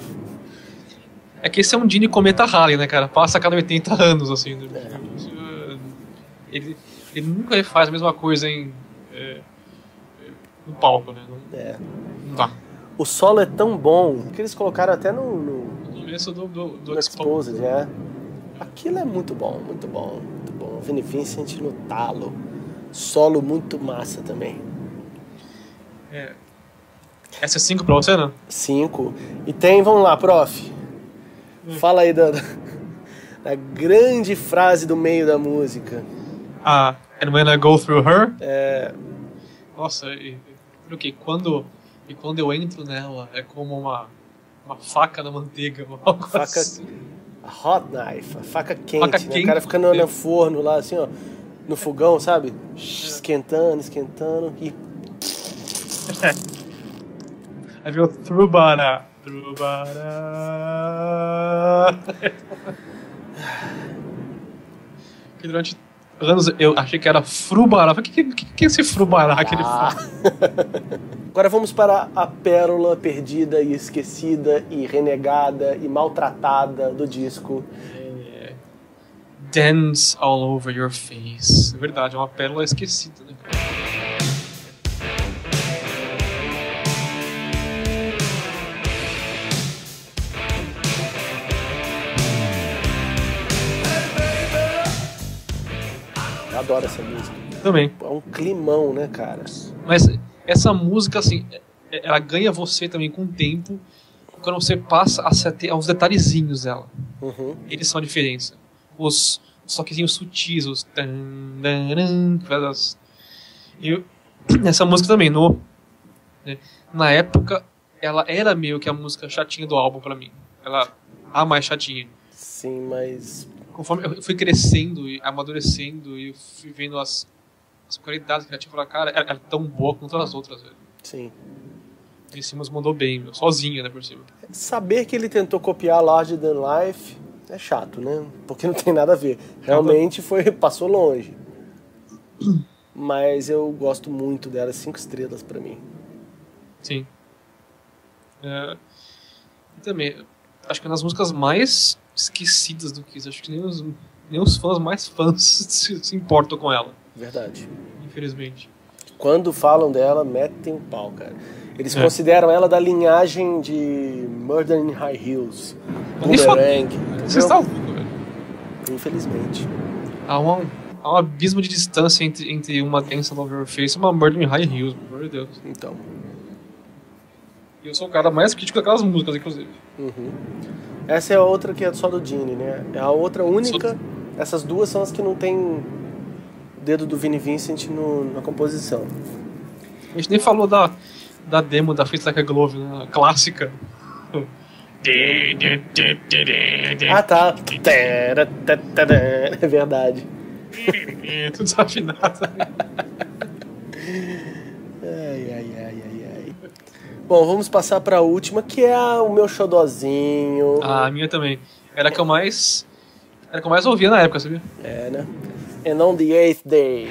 É que esse é um Gene Cometa Halley, né, cara? Passa a cada oitenta anos, assim. Né? É. Ele, ele nunca faz a mesma coisa em, é, no palco, né? Não, É. não dá. O solo é tão bom que eles colocaram até no, no, No começo do, do, do no Exposed. Exposed, é. Aquilo é muito bom, muito bom, muito bom. Vinnie Vincent no talo. Solo muito massa também. É. Essa é cinco pra você, né? Cinco. E tem, vamos lá, prof. Fala aí da, da grande frase do meio da música. Ah, And When I Go Through Her. É, Nossa, e, e, okay, quando, e quando eu entro nela, é como uma, uma faca na manteiga. Algo faca, assim. a hot knife, a faca quente, Faca né? quente. O cara fica no, no forno lá, assim, ó, no fogão, sabe? Esquentando, esquentando e... Aí veio o Trubara. Trubara. Que durante anos eu achei que era Frubará. O que, que, que é esse Frubará que ele Ah. fala? Agora vamos para a pérola perdida e esquecida e renegada e maltratada do disco. Dance all over your face. É verdade, é uma pérola esquecida, né? Eu adoro essa música. Também. É um climão, né, cara? Mas essa música, assim, ela ganha você também com o tempo, quando você passa a se ater aos detalhezinhos dela. Uhum. Eles são a diferença. Os, os toquezinhos sutis, os... tan, dan, dan, e essa música também, no, né, na época, ela era meio que a música chatinha do álbum pra mim. Ela a mais chatinha. Sim, mas... Conforme eu fui crescendo e amadurecendo e fui vendo as, as qualidades criativas, eu falei, cara, ela, ela é tão boa quanto as outras, velho. Sim. E Simmons mandou bem, meu, sozinha, né, por cima. Saber que ele tentou copiar Larger Than Life é chato, né? Porque não tem nada a ver. Realmente foi, passou longe. Mas eu gosto muito dela, cinco estrelas pra mim. Sim. É, e também, acho que é uma das músicas mais esquecidas do Kiss. Acho que nem os, nem os fãs mais fãs se, se importam com ela. Verdade. Infelizmente. Quando falam dela, metem o pau, cara. Eles É. consideram ela da linhagem de Murder in High Hills, Nem Boomerang, Você está entendeu? louco, velho. Infelizmente. Há, uma, há um abismo de distância entre, entre uma Dance All Over Your Face e uma Murder in High Hills, pelo amor de Deus. Então. E eu sou o cara mais crítico daquelas músicas, inclusive. Uhum. Essa é a outra que é só do Gene, né? É a outra única. Essas duas são as que não tem dedo do Vinnie Vincent no, na composição. A gente nem falou da, da demo da Face Like a Glove, né? A clássica. Ah, tá. É verdade. Tudo desafinado. Ai, ai, ai, ai, ai. Bom, vamos passar pra última, que é a- o meu xodozinho. Ah, a minha também. Era a que eu mais. Era a que eu mais ouvia na época, sabia? É, né? And on the eighth day.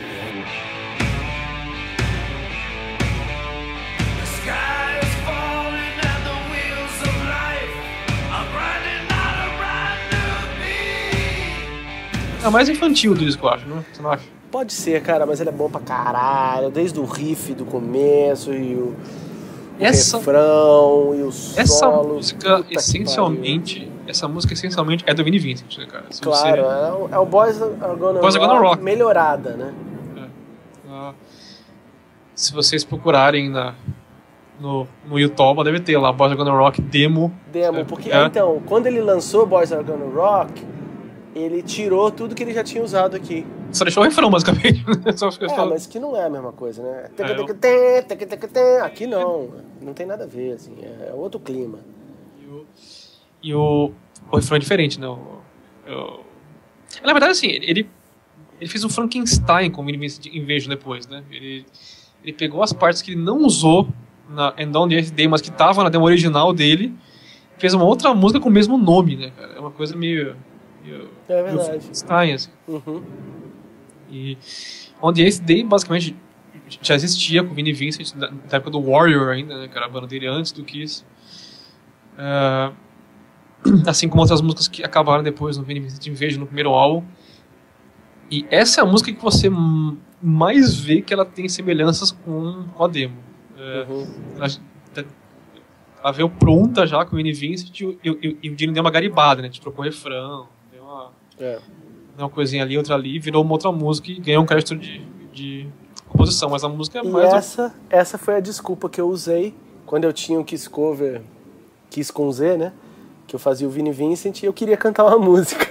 The sky is falling and the wheels of life are grinding out a brand new beat. É a mais infantil do disco, eu acho, não? Você não acha? Pode ser, cara, mas ele é bom pra caralho. Desde o riff do começo e o, o Essa- refrão e o solo. Essa música, Puta que essencialmente. Essa música, essencialmente, é do Vinnie Vincent, né, cara? Se Claro, você- é, o- é o Boys Are Gonna, Boys Are rock, Gonna Rock. melhorada, né? Ah, se vocês procurarem na, no, no YouTube, deve ter lá, Boys Are Gonna Rock demo. Demo, É, porque é. então, quando ele lançou Boys Are Gonna Rock, ele tirou tudo que ele já tinha usado aqui. Só deixou o refrão, basicamente. Só fez É, falar- mas que não é a mesma coisa, né? É, Aqui não, não tem nada a ver, assim, é outro clima. E o, e o, o refrão é diferente, né? O, o- na verdade, assim, ele, ele fez um Frankenstein com o Vinnie Vincent em Invasion depois, né? Ele, ele pegou as partes que ele não usou na And On The Eighth Day, mas que estavam na demo original dele, fez uma outra música com o mesmo nome, né, cara? É uma coisa meio... meio É meio verdade. Frankenstein, assim. Uhum. E On The Eighth Day, basicamente, já existia com o Vinnie Vincent, da, da época do Warrior ainda, né, que era a banda dele antes do Kiss. É, assim como outras músicas que acabaram depois no Vinnie Vincent Invasion, no primeiro álbum. E essa é a música que você m- mais vê que ela tem semelhanças com, com a demo. É, Uhum. ela, ela veio pronta já com o Vinnie Vincent e, o- e, o- e o Dino deu uma garibada, né? Tipo, trocou refrão, deu uma... É. uma coisinha ali, outra ali, virou uma outra música e ganhou um crédito de, de composição, mas a música é E mais... essa, essa foi a desculpa que eu usei quando eu tinha o Kiss Cover, Kiss com Z, né? Que eu fazia o Vinnie Vincent e eu queria cantar uma música.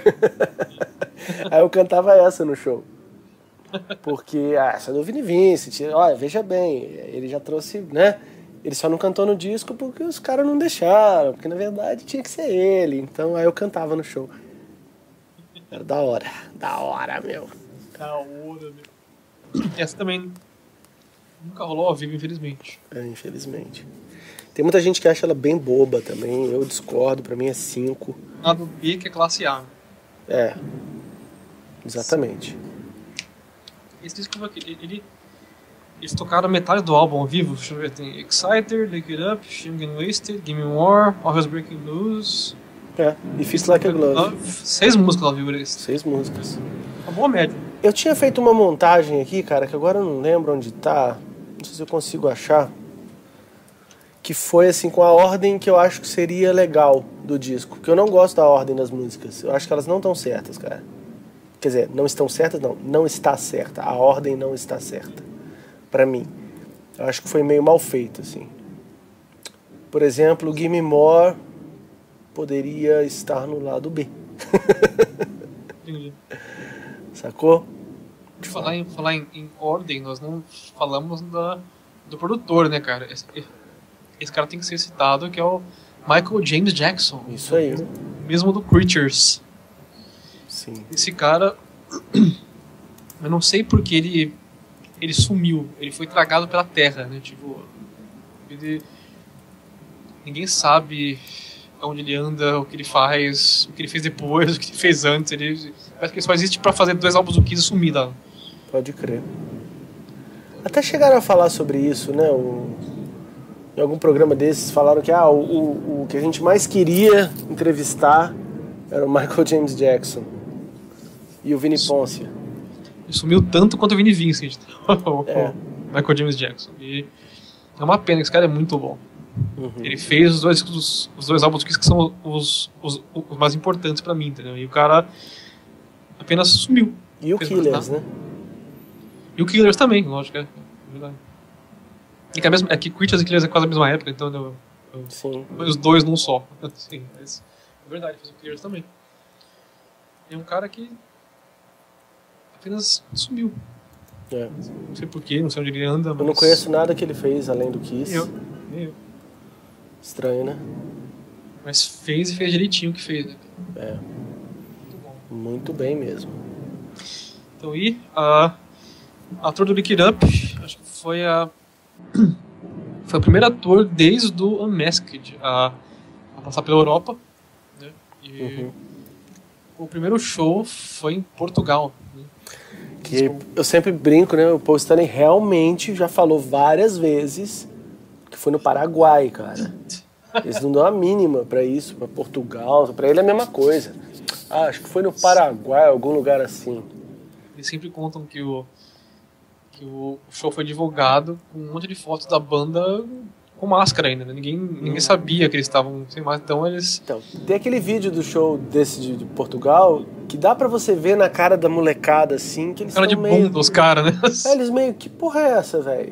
Aí eu cantava essa no show. Porque, ah, essa é do Vinnie Vincent, olha, veja bem, ele já trouxe, né? Ele só não cantou no disco porque os caras não deixaram, porque na verdade tinha que ser ele. Então aí eu cantava no show. Era da hora, da hora, meu. Da hora, meu. Essa também nunca rolou ao vivo, infelizmente. É, infelizmente. Tem muita gente que acha ela bem boba também, eu discordo, pra mim é cinco. A do B, que é classe A. É, exatamente. esse disco ele, ele eles tocaram metade do álbum ao vivo. Deixa eu ver, tem Exciter, Lick It Up, Shame Getting Wasted, Give Me More, Always Breaking Loose. É, e Fist Like a Glove. Seis músicas ao vivo deles. Seis músicas. Uma boa média. Eu tinha feito uma montagem aqui, cara, que agora eu não lembro onde tá. Não sei se eu consigo achar. Que foi assim, com a ordem que eu acho que seria legal do disco. Porque eu não gosto da ordem das músicas. Eu acho que elas não estão certas, cara. Quer dizer, não estão certas, não. Não está certa. A ordem não está certa. Pra mim. Eu acho que foi meio mal feito, assim. Por exemplo, Give Me More poderia estar no lado B. Entendi. Sacou? De falar em, falar em, em ordem, nós não falamos da, do produtor, né, cara? Esse, esse cara tem que ser citado, que é o Michael James Jackson. Isso aí, né? Mesmo do Creatures. Sim. Esse cara, eu não sei porque ele, ele sumiu. Ele foi tragado pela terra, né? Tipo, ele, ninguém sabe onde ele anda, o que ele faz, o que ele fez depois, o que ele fez antes. Ele, parece que ele só existe pra fazer dois álbuns do Kiss e sumir lá. Pode crer. Até chegaram a falar sobre isso, né? O, em algum programa desses falaram que ah, o, o, o que a gente mais queria entrevistar era o Michael James Jackson e o Vinnie Poncia. Ele sumiu tanto quanto o Vinnie Vincent. É. Michael James Jackson. E é uma pena, esse cara é muito bom. Uhum. Ele fez os dois, os, os dois álbuns que são os, os, os mais importantes pra mim, entendeu? E o cara apenas sumiu. E o Fez Killers, nada. né? E o Killers também, lógico, é verdade. É que, a mesma, é que Creatures e Killers é quase a mesma época, então eu, eu, Sim. os dois num só. Sim, mas é verdade, fez o Killers também. É um cara que apenas sumiu. É. Não sei porquê, não sei onde ele anda, mas... Eu não conheço nada que ele fez além do Kiss. Nem eu, nem eu. Estranho, né? Mas fez e fez direitinho o que fez, né? É. Muito bom. Muito bem mesmo. Então, e a, a tour do Lick It Up, acho que foi a foi a primeira tour desde o Unmasked a, a passar pela Europa, né? E Uhum. o primeiro show foi em Portugal, né? Que eu sempre brinco, né? O Paul Stanley realmente já falou várias vezes que foi no Paraguai, cara. Eles não dão a mínima pra isso, pra Portugal. Pra ele é a mesma coisa. Ah, acho que foi no Paraguai, algum lugar assim. Eles sempre contam que o que o show foi divulgado com um monte de fotos da banda com máscara ainda, né? Ninguém, ninguém sabia que eles estavam sem máscara, então eles... Então, tem aquele vídeo do show desse de, de Portugal que dá pra você ver na cara da molecada, assim, que eles Cara de estão meio... bunda, os caras, né? É, eles meio, que porra é essa, velho?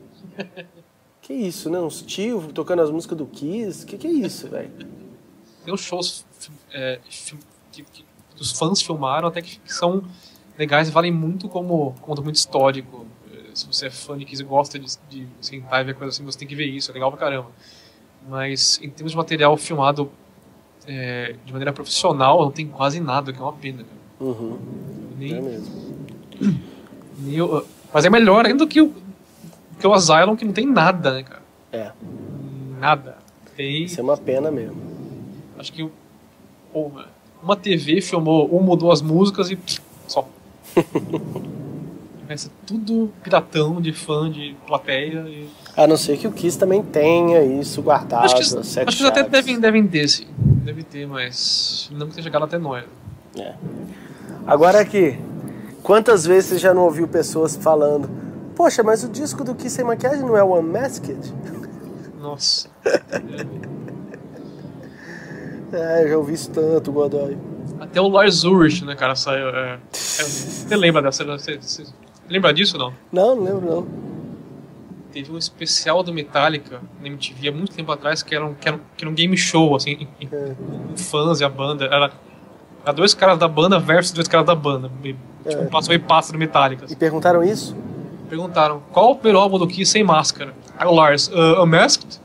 Que isso, né? Uns tios tocando as músicas do Kiss? Que que é isso, velho? Tem uns shows é, fi- que, que os fãs filmaram até que, que são legais e valem muito como, como documento histórico. Se você é fã de Kiss e gosta de, de sentar e ver coisa assim, você tem que ver isso, é legal pra caramba. Mas em termos de material filmado é, de maneira profissional, não tem quase nada, que é uma pena. Cara. Uhum. Nem, É mesmo. nem o- mas é melhor ainda do que o, que o Asylum, que não tem nada, né, cara? É, Nada. Tem... isso é uma pena mesmo. Acho que uma, uma T V filmou uma ou duas músicas e pff, só. Vai ser tudo piratão de fã, de plateia. E... A não ser que o Kiss também tenha isso guardado. Acho que, as acho sete que eles até chaves. devem, devem ter, sim. Deve ter, mas não que tenha chegado até nós. É. Agora aqui, quantas vezes você já não ouviu pessoas falando: poxa, mas o disco do Kiss Sem Maquiagem não é o Unmasked? Nossa. É, eu já ouvi isso tanto, Godoy. Até o Lars Ulrich, né, cara, saiu. É, é, você lembra dessa? Você, você lembra disso ou não? Não, não lembro não. Teve um especial do Metallica na M T V há muito tempo atrás que era um, que era um, que era um game show, assim, em- É. com fãs e a banda. Era, era dois caras da banda versus dois caras da banda. E, tipo, É. um passo e passo do Metallica. E assim. perguntaram isso? Perguntaram, qual o primeiro álbum do Kiss sem máscara? Aí o Lars, uh, Unmasked?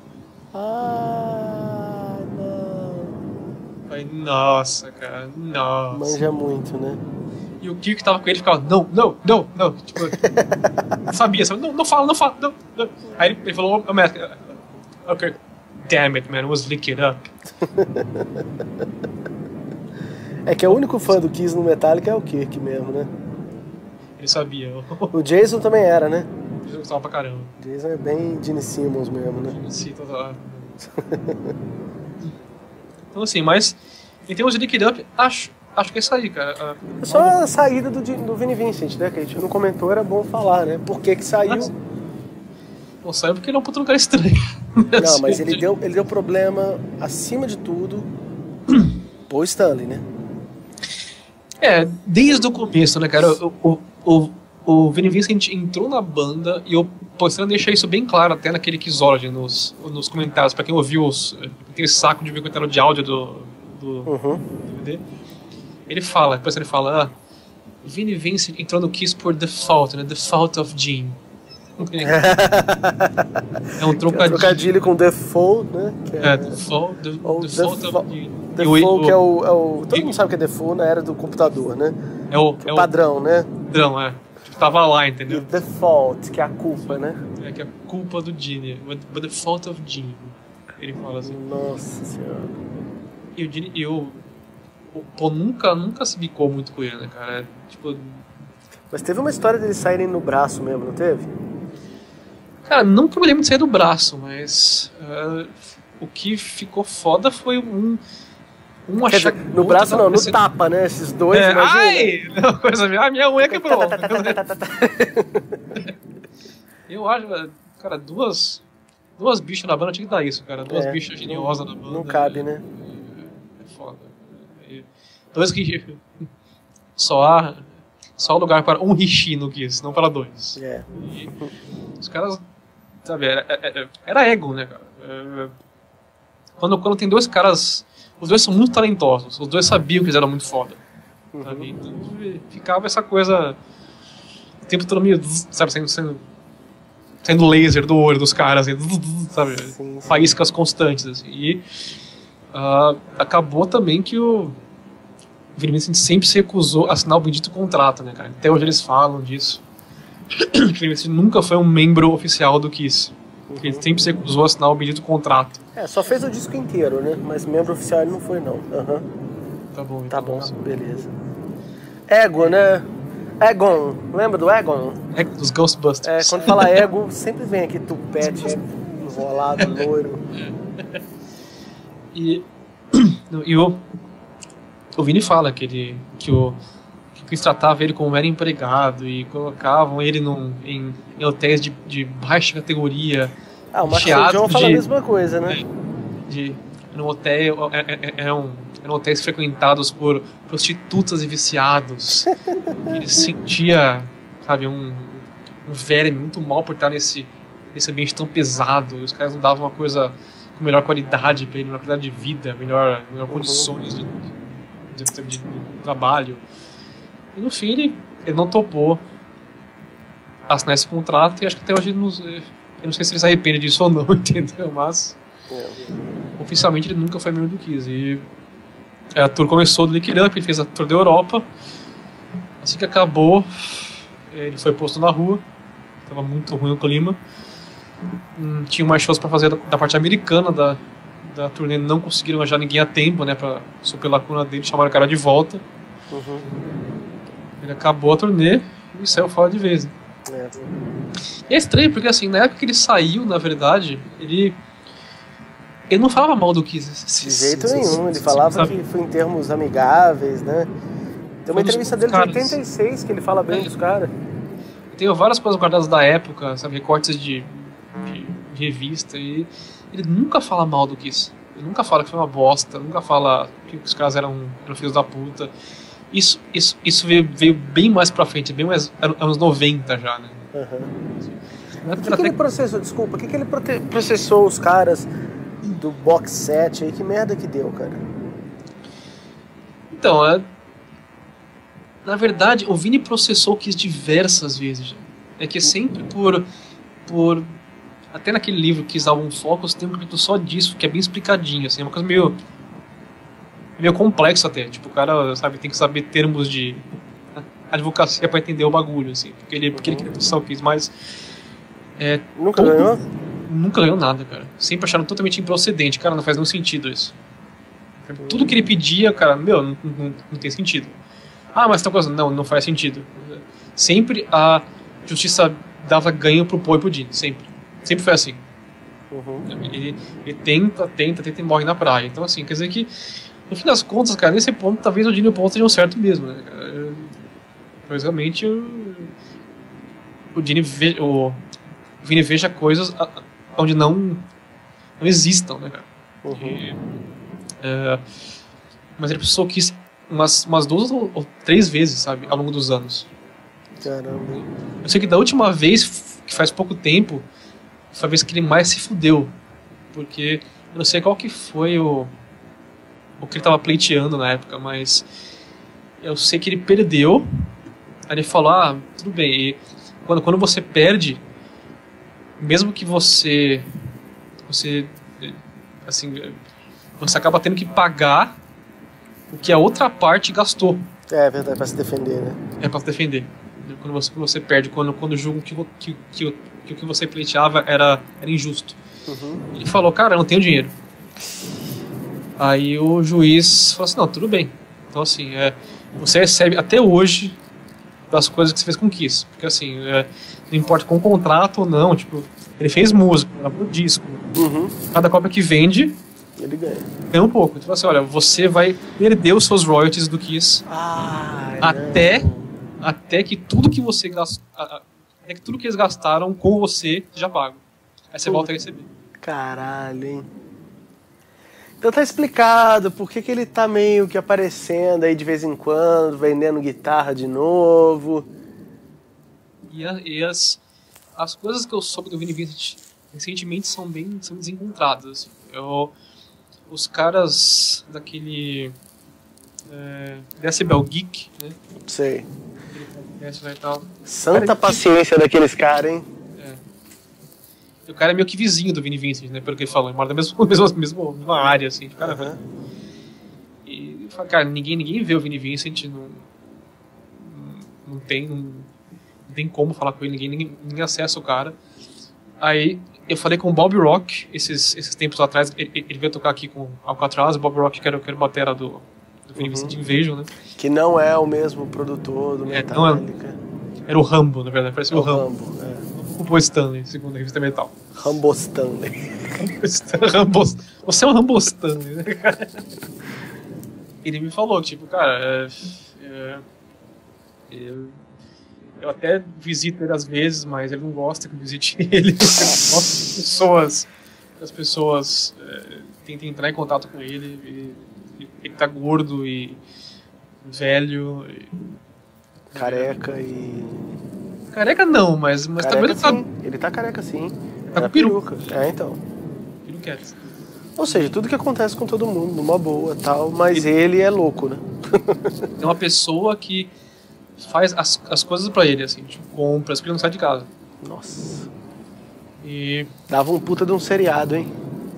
Ah, não. Falei, nossa, cara, nossa. Manja muito, né? E o Kirk tava com ele e ficava, não, não, não, não. Tipo, não sabia, sabe? Não, não fala, não fala, não, não. Aí ele, ele falou, Unmasked. Ok, damn it, man, it was Lick It Up. É que o único fã do Kiss no Metallica é o Kirk mesmo, né? Ele sabia. O Jason também era, né? Eu gostava pra caramba. O Jason é bem Gene Simmons mesmo, né? Sim, total. Então assim, mas em termos de Lick It Up, acho, acho que é isso aí, cara. É só a saída do, do Vinnie Vincent, né? Que a gente não comentou, era bom falar, né? Por que que saiu? Mas, não saiu porque ele é um puto cara estranho. Não, mas ele deu, ele deu problema, acima de tudo, pro Stanley, né? É, desde o começo, né, cara? O, o, o, o Vinnie Vincent entrou na banda e eu postando deixar isso bem claro até naquele Kizology, nos, nos comentários, pra quem ouviu os. Tem esse saco de ver comentário de áudio do, do, Uhum. do D V D. Ele fala, depois ele fala, ah, Vinnie Vincent entrou no Kiss por default, né? Default of Gene. É um trocadilho. Trocadilho com default, né? Que É, default, de, ou default defo- of Gene. E Default, o- que é o, é o. Todo e- mundo sabe que é default na era do computador, né? É o, é o Padrão, né? padrão, é. Tipo, tava lá, E entendeu? default, que é a culpa, né? É que é culpa do Gene. But the fault of Gene. Ele fala assim. Nossa senhora. E o Gene, e o. O Paul nunca, nunca se bicou muito com ele, né, cara? É, tipo. Mas teve uma história deles saírem no braço mesmo, não teve? Cara, não que eu me lembro de sair do braço, mas. é, o que ficou foda foi um. Um Quer achar dizer, que o no outro braço tava não, no parecendo- tapa, né? Esses dois, É, imagina. ai! Não, coisa minha. Ah, minha unha quebrou. Eu acho, cara, duas. Duas bichas na banda tinha que dar isso, cara. Duas É, bichas geniosas na banda. Não cabe, né? É, é foda. E dois que. Só há. Só há lugar para um Rishi no Kiss, não para dois. É. E os caras. Sabe, era, era, era ego, né, cara? É, Quando, quando tem dois caras. Os dois são muito talentosos. Os dois sabiam que eles eram muito foda. Sabe? Então ficava essa coisa. O tempo todo meio. Sabe, sendo. sendo sendo laser do olho dos caras, assim, sabe? Sim, sim. Faíscas constantes, assim. E ah, acabou também que o Vinnie Vincent sempre se recusou a assinar o bendito contrato, né, cara? Até hoje eles falam disso. O Vinnie Vincent nunca foi um membro oficial do Kiss. Ele sempre se recusou a assinar o bendito contrato. É, só fez o disco inteiro, né? Mas membro oficial ele não foi, não. Aham. Tá bom, Tá então. bom, beleza. Ego, né? Egon, lembra do Egon? É dos Ghostbusters. É, quando fala ego, sempre vem aqui tupete, enrolado, loiro. E, e o, o Vini fala que, ele, que o que o Chris tratava ele como um mero empregado e colocavam ele num, em, em hotéis de, de baixa categoria. Ah, o Marcos Chiado John fala a de- mesma coisa, né? de num hotel é- é- é- eram, eram hotéis frequentados por prostitutas e viciados. Ele se sentia, sabe, um, um verme muito mal por estar nesse, nesse ambiente tão pesado. E os caras não davam uma coisa com melhor qualidade pra ele, melhor qualidade de vida, melhor, melhor condições de, de, de- de trabalho. E no fim ele, ele não topou assinar esse contrato e acho que até hoje ele não, eu não sei se ele se arrepende disso ou não, entendeu? Mas É. oficialmente ele nunca foi membro do Kiss. E a tour começou do Lick It Up, ele fez a tour da Europa. Assim que acabou, ele foi posto na rua. Tava muito ruim o clima. Hum, tinha mais shows pra fazer da, da parte americana da, da turnê, não conseguiram arranjar ninguém a tempo, né, pra suprir a lacuna dele, chamaram o cara de volta. Uhum. Ele acabou a turnê e saiu fora de vez. Né? É. E é estranho, porque assim, na época que ele saiu, na verdade, ele. Ele não falava mal do Kiss. De jeito nenhum, ele falava que foi em termos amigáveis, né? Tem uma Foi dos entrevista dele de caras. oitenta e seis que ele fala bem É. dos caras. Eu tenho várias coisas guardadas da época, sabe, recortes de, de, de revista, e ele nunca fala mal do Kiss. Ele nunca fala que foi uma bosta, nunca fala que os caras eram, eram filhos da puta. Isso, isso, isso veio, veio bem mais pra frente, bem mais an- anos noventa já, né? Uhum. Na O época que, era que ele até- processou? Desculpa, o que, que ele prote- processou os caras do box set aí? Que merda que deu, cara? Então, é... na verdade, o Vini processou o Kiss diversas vezes já. É que sempre por... por... Até naquele livro Kiss Album Focus tem um capítulo só disso, que é bem explicadinho, assim, é uma coisa meio... meio complexo até, tipo, o cara, sabe, tem que saber termos de advocacia pra entender o bagulho, assim, porque ele, porque ele queria processar o Kiss, mas... É, Nunca todo- ganhou? Nunca ganhou nada, cara. Sempre acharam totalmente improcedente. Cara, não faz nenhum sentido isso. Tudo que ele pedia, cara, meu, não, não, não tem sentido. Ah, mas tal coisa, não, não faz sentido. sempre a justiça dava ganho pro Poe e pro Gene, sempre. Sempre foi assim. Uhum. Ele, ele tenta, tenta, tenta e morre na praia. Então, assim, quer dizer que, no fim das contas, cara, nesse ponto, talvez o Gene e o Paul estejam certo mesmo, né, cara? Pois realmente o, o Gene ve, o, o Vini veja coisas a, a, onde não, não existam, né, cara? Uhum. E, é, mas ele precisou que umas, umas duas ou, ou três vezes, sabe, ao longo dos anos. Caramba. Eu sei que da última vez, que faz pouco tempo, foi a vez que ele mais se fudeu. Porque eu não sei qual que foi o, o que ele tava pleiteando na época, mas eu sei que ele perdeu. Aí ele falou, ah, tudo bem. E quando, quando você perde, mesmo que você, você, assim, você acaba tendo que pagar o que a outra parte gastou. É verdade, pra se defender, né? É pra se defender. Quando você, quando você perde, quando, quando julgam que, que, que, que o que você pleiteava era, era injusto. Uhum. Ele falou, cara, eu não tenho dinheiro. Aí o juiz falou assim, não, tudo bem. Então assim, é, você recebe até hoje das coisas que você fez com o Kiss. Porque assim, é, não importa com contrato ou não, tipo, ele fez música, gravou disco. Uhum. Cada cópia que vende, Ele ganha. ganha um pouco. Então assim, olha, você vai perder os seus royalties do Kiss Ah, até, não. até que tudo que você gastou, até que tudo que eles gastaram com você já pago. Aí você Pô. volta a receber. Caralho, hein? Então tá explicado por que, que ele tá meio que aparecendo aí de vez em quando, vendendo guitarra de novo. E, a, e as, as coisas que eu soube do Vinnie Vincent recentemente são bem são desencontradas. Eu, os caras daquele é, Decibel Geek, né? Sei. E tal. Santa Cara, paciência daqueles caras, hein? O cara é meio que vizinho do Vinnie Vincent, né? Pelo que ele falou. Ele mora na mesma, mesma, mesma, mesma área, assim. De cara, Uhum. E ele fala, cara, ninguém, ninguém vê o Vinnie Vincent, não, não, não tem não, não tem como falar com ele, ninguém, ninguém, ninguém acessa o cara. Aí eu falei com o Bob Rock esses, esses tempos atrás, ele, ele veio tocar aqui com o Alcatraz, o Bob Rock que era, que era o batera do, do Vinnie Uhum. Vincent Invasion, né? Que não é o mesmo produtor do É, não é. Metallica. Era o Rambo, na verdade, parecia É o o Rambo. Rambo, é. O Paul Stanley, segundo a revista Metal. Rambo Stanley. Rambo, você é um Rambo Stanley, né, cara? Ele me falou, tipo, cara, é, é, eu, eu até visito ele às vezes, mas ele não gosta que eu visite ele. Ele gosta que as pessoas, que as pessoas é, tentem entrar em contato com ele. Ele, ele tá gordo e velho. E, Careca e... careca não, mas, mas Careca, também ele tá, sim. Ele tá careca, sim. tá É com peruca. É, então. Peruquete. Ou seja, tudo que acontece com todo mundo, numa boa tal, mas ele é louco, né? É uma pessoa que faz as, as coisas pra ele, assim, tipo, compras, porque ele não sai de casa. Nossa. E. Dava um puta de um seriado, hein?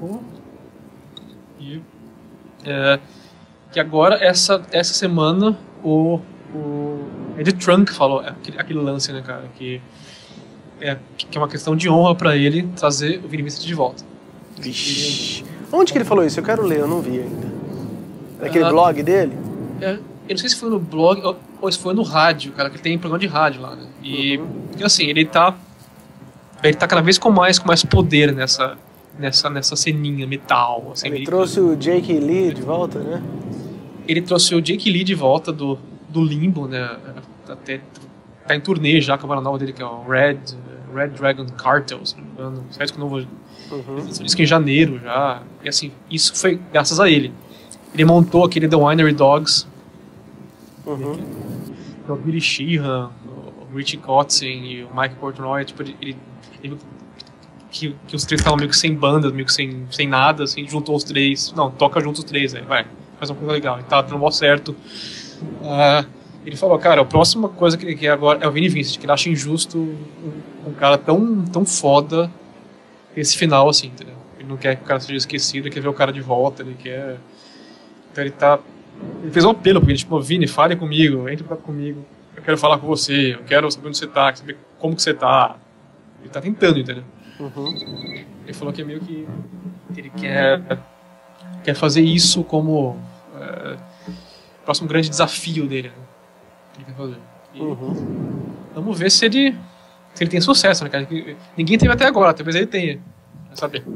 e é, que agora, essa, essa semana, o. o Ed Trunk falou aquele, aquele lance, né, cara, que é, que é uma questão de honra pra ele trazer o Vinnie Vincent de volta. Vixe. Onde que ele falou isso? Eu quero ler, eu não vi ainda. Naquele Ah. blog dele? É, eu não sei se foi no blog ou, ou se foi no rádio, cara, que ele tem programa de rádio lá, né? E, porque assim, ele tá. Ele tá cada vez com mais, com mais poder nessa, nessa, nessa ceninha metal. Assim, Ele ele, trouxe o Jake Lee de volta, né? ele trouxe o Jake Lee de volta do, do Limbo, né? Até, tá em turnê já com a banda nova dele, que é o Red, Red Dragon Cartel, se não me engano. Sai com novo. Uhum. Isso que em janeiro já. E assim, isso foi graças a ele. Ele montou aquele The Winery Dogs. Uhum. O Billy Sheehan, o Richie Kotzen e o Mike Portnoy, tipo, ele, ele, ele que, que os três estavam meio que sem banda, meio que sem, sem nada, assim, juntou os três. Não, toca junto os três, aí, vai, faz uma coisa legal. E tá dando mó certo. Uh, ele falou, cara, a próxima coisa que ele quer agora é o Vinnie Vincent, que ele acha injusto um, um cara tão, tão foda esse final, assim, entendeu? Ele não quer que o cara seja esquecido, ele quer ver o cara de volta, ele quer... Então ele tá... Ele fez um apelo pra ele, tipo, Vini, fale comigo, entre pra comigo, eu quero falar com você, eu quero saber onde você tá, quero saber como que você tá. Ele tá tentando, entendeu? Uhum. Ele falou que é meio que ele quer, quer fazer isso como é, o próximo grande desafio dele, né? Que ele quer fazer. E, Uhum. Vamos ver se ele, se ele tem sucesso, né, cara? Que ninguém teve até agora, talvez ele tenha. Vai saber.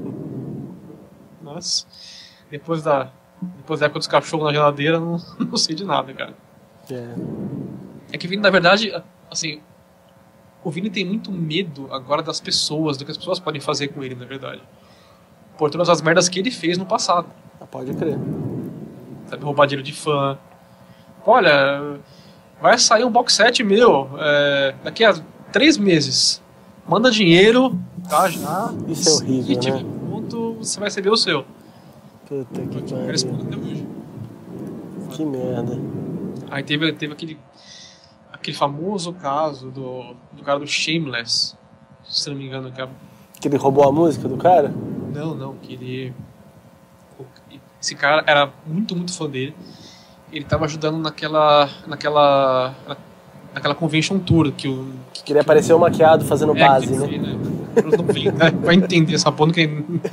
Mas, depois da, depois da época dos cachorros na geladeira, não, não sei de nada, cara. É. É que o Vini, na verdade, assim, o Vini tem muito medo agora das pessoas, do que as pessoas podem fazer com ele, na verdade. Por todas as merdas que ele fez no passado. Ah, pode crer. Sabe, roubar dinheiro de fã. Olha, vai sair um box set meu é, daqui a três meses. Manda dinheiro, tá, já. Isso é horrível, e, tipo, né? ponto, você vai receber o seu. Puta que Eu pariu. respondo até hoje. Que merda. Aí teve, teve aquele, aquele famoso caso do, do cara do Shameless, se não me engano. Que a, Que ele roubou a música do cara? não, não, que ele... Esse cara era muito, muito fã dele. Ele tava ajudando naquela... naquela... naquela convention tour que o... Que queria aparecer maquiado fazendo É, base, que né? ele, né? Eu não vi, né? Vai entender essa porra que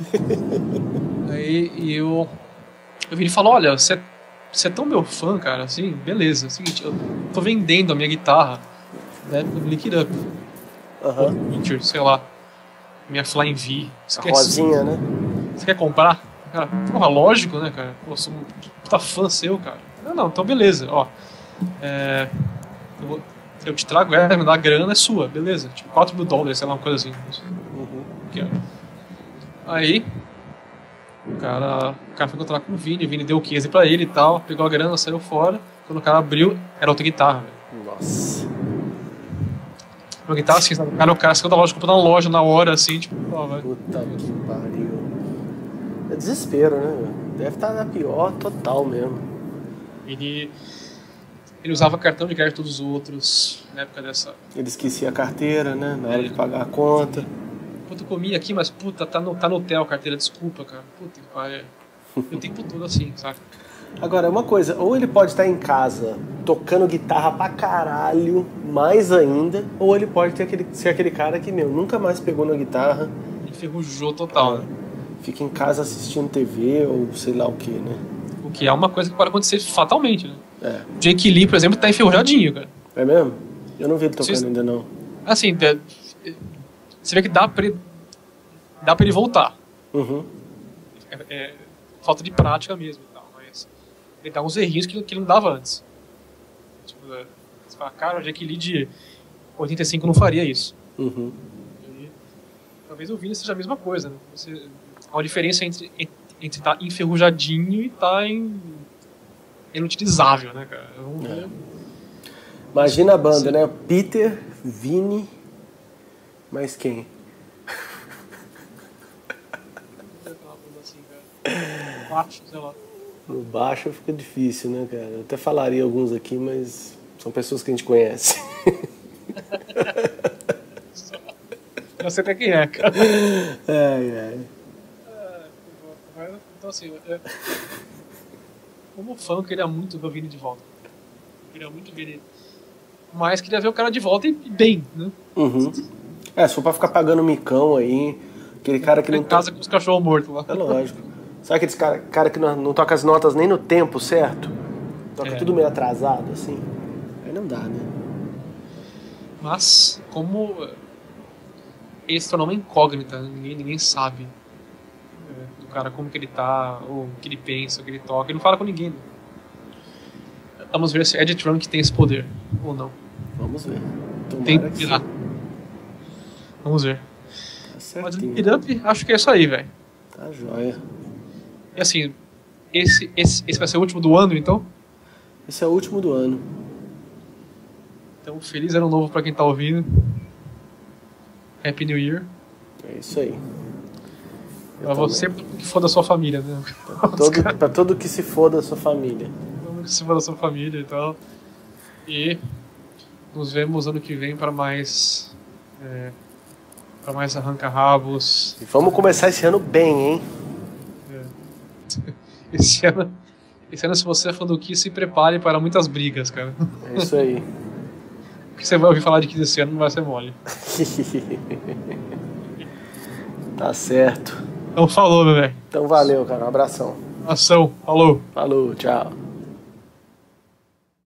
aí e eu eu vi ele falou, olha, você é, você é tão meu fã, cara, assim, beleza, é o seguinte, eu tô vendendo a minha guitarra, né, no Lick It Up, Aham. Picture, sei lá, minha Flying V, você A quer, rosinha, né? você quer comprar? Cara, porra, lógico, né, cara, pô, sou um puta fã seu, cara. Não, não, então beleza, ó, é, eu vou eu te trago ela, me dá a grana, é sua, beleza. Tipo, quatro mil dólares, sei lá, uma coisa assim. Uhum. Que é. Aí, o cara, o cara foi encontrar com o Vini, o Vini deu o quinze pra ele e tal, pegou a grana, saiu fora. Quando o cara abriu, era outra guitarra, velho. Nossa. Uma guitarra assim, sabe? O cara, o cara saiu da loja, comprou na loja na hora, assim, tipo, ó, vai. Puta que pariu. É desespero, né? Meu? Deve estar na pior total mesmo. Ele. Ele usava cartão de crédito dos outros, na época dessa. Ele esquecia a carteira, né? Na hora de pagar a conta. Puta, eu comi aqui, mas puta, tá no, tá no hotel a carteira, desculpa, cara. Puta que pariu. O tempo todo assim, saca? Agora, uma coisa, ou ele pode estar em casa tocando guitarra pra caralho, mais ainda, ou ele pode ter aquele, ser aquele cara que, meu, nunca mais pegou na guitarra, Enferrujou total, né? fica em casa assistindo T V ou sei lá o que, né? O que é uma coisa que pode acontecer fatalmente, né? É. Jake Lee, por exemplo, tá enferrujadinho, cara. É mesmo? Eu não vi ele tocando Vocês- ainda, não. Assim, é- você vê que dá pra ele, dá pra ele voltar. Uhum. É, é falta de prática mesmo e tal, mas ele dá uns errinhos que, que ele não dava antes. Tipo, é, você fala, cara, o Jake Lee de oitenta e cinco não faria isso. Uhum. E, talvez o Vini seja a mesma coisa, né? Você, há uma diferença entre entre estar tá enferrujadinho e estar tá em, inutilizável, né, cara? Vamos ver. Imagina a banda, Sim. né? Peter, Vini, mais quem? Assim, cara. Baixo, sei lá. No baixo fica difícil, né, cara? Eu até falaria alguns aqui, mas são pessoas que a gente conhece. Eu sei até quem é, cara. Ai, ai. Então, assim, eu, como fã, eu queria muito ver o Vini de volta. Eu queria muito ver ele. Mas queria ver o cara de volta e e bem, né? Uhum. É, se for pra ficar pagando micão aí, aquele cara que Em não casa to... com os cachorros mortos lá. É lógico. Sabe aqueles cara, cara que não, não toca as notas nem no tempo certo? Toca É. tudo meio atrasado, assim? Aí não dá, né? Mas, como ele se tornou uma incógnita, ninguém, ninguém sabe é, do cara como que ele tá, ou o que ele pensa, o que ele toca, ele não fala com ninguém. Né? Vamos ver se Ed Trunk tem esse poder, ou não. Vamos ver. Tem Tomara que que virar. sim. Vamos ver. Tá Mas certinho. Lick It Up, acho que é isso aí, velho. Tá joia. E assim, esse, esse, esse vai ser o último do ano, então? Esse é o último do ano. Então, feliz ano novo pra quem tá ouvindo. Happy New Year. É isso aí. Eu Pra você, que for da sua família, né? Todo, pra todo que se for da sua família. Que se for da sua família e tal. E nos vemos ano que vem para mais. É, para mais arranca-rabos. E vamos começar esse ano bem, hein? Esse ano, esse ano, se você é fã do Kiss, se prepare para muitas brigas, cara. É isso aí. O que você vai ouvir falar de Kiss esse ano não vai ser mole. Tá certo. Então falou, meu velho. Então valeu, cara. Um abração. Ação, falou. Falou, tchau.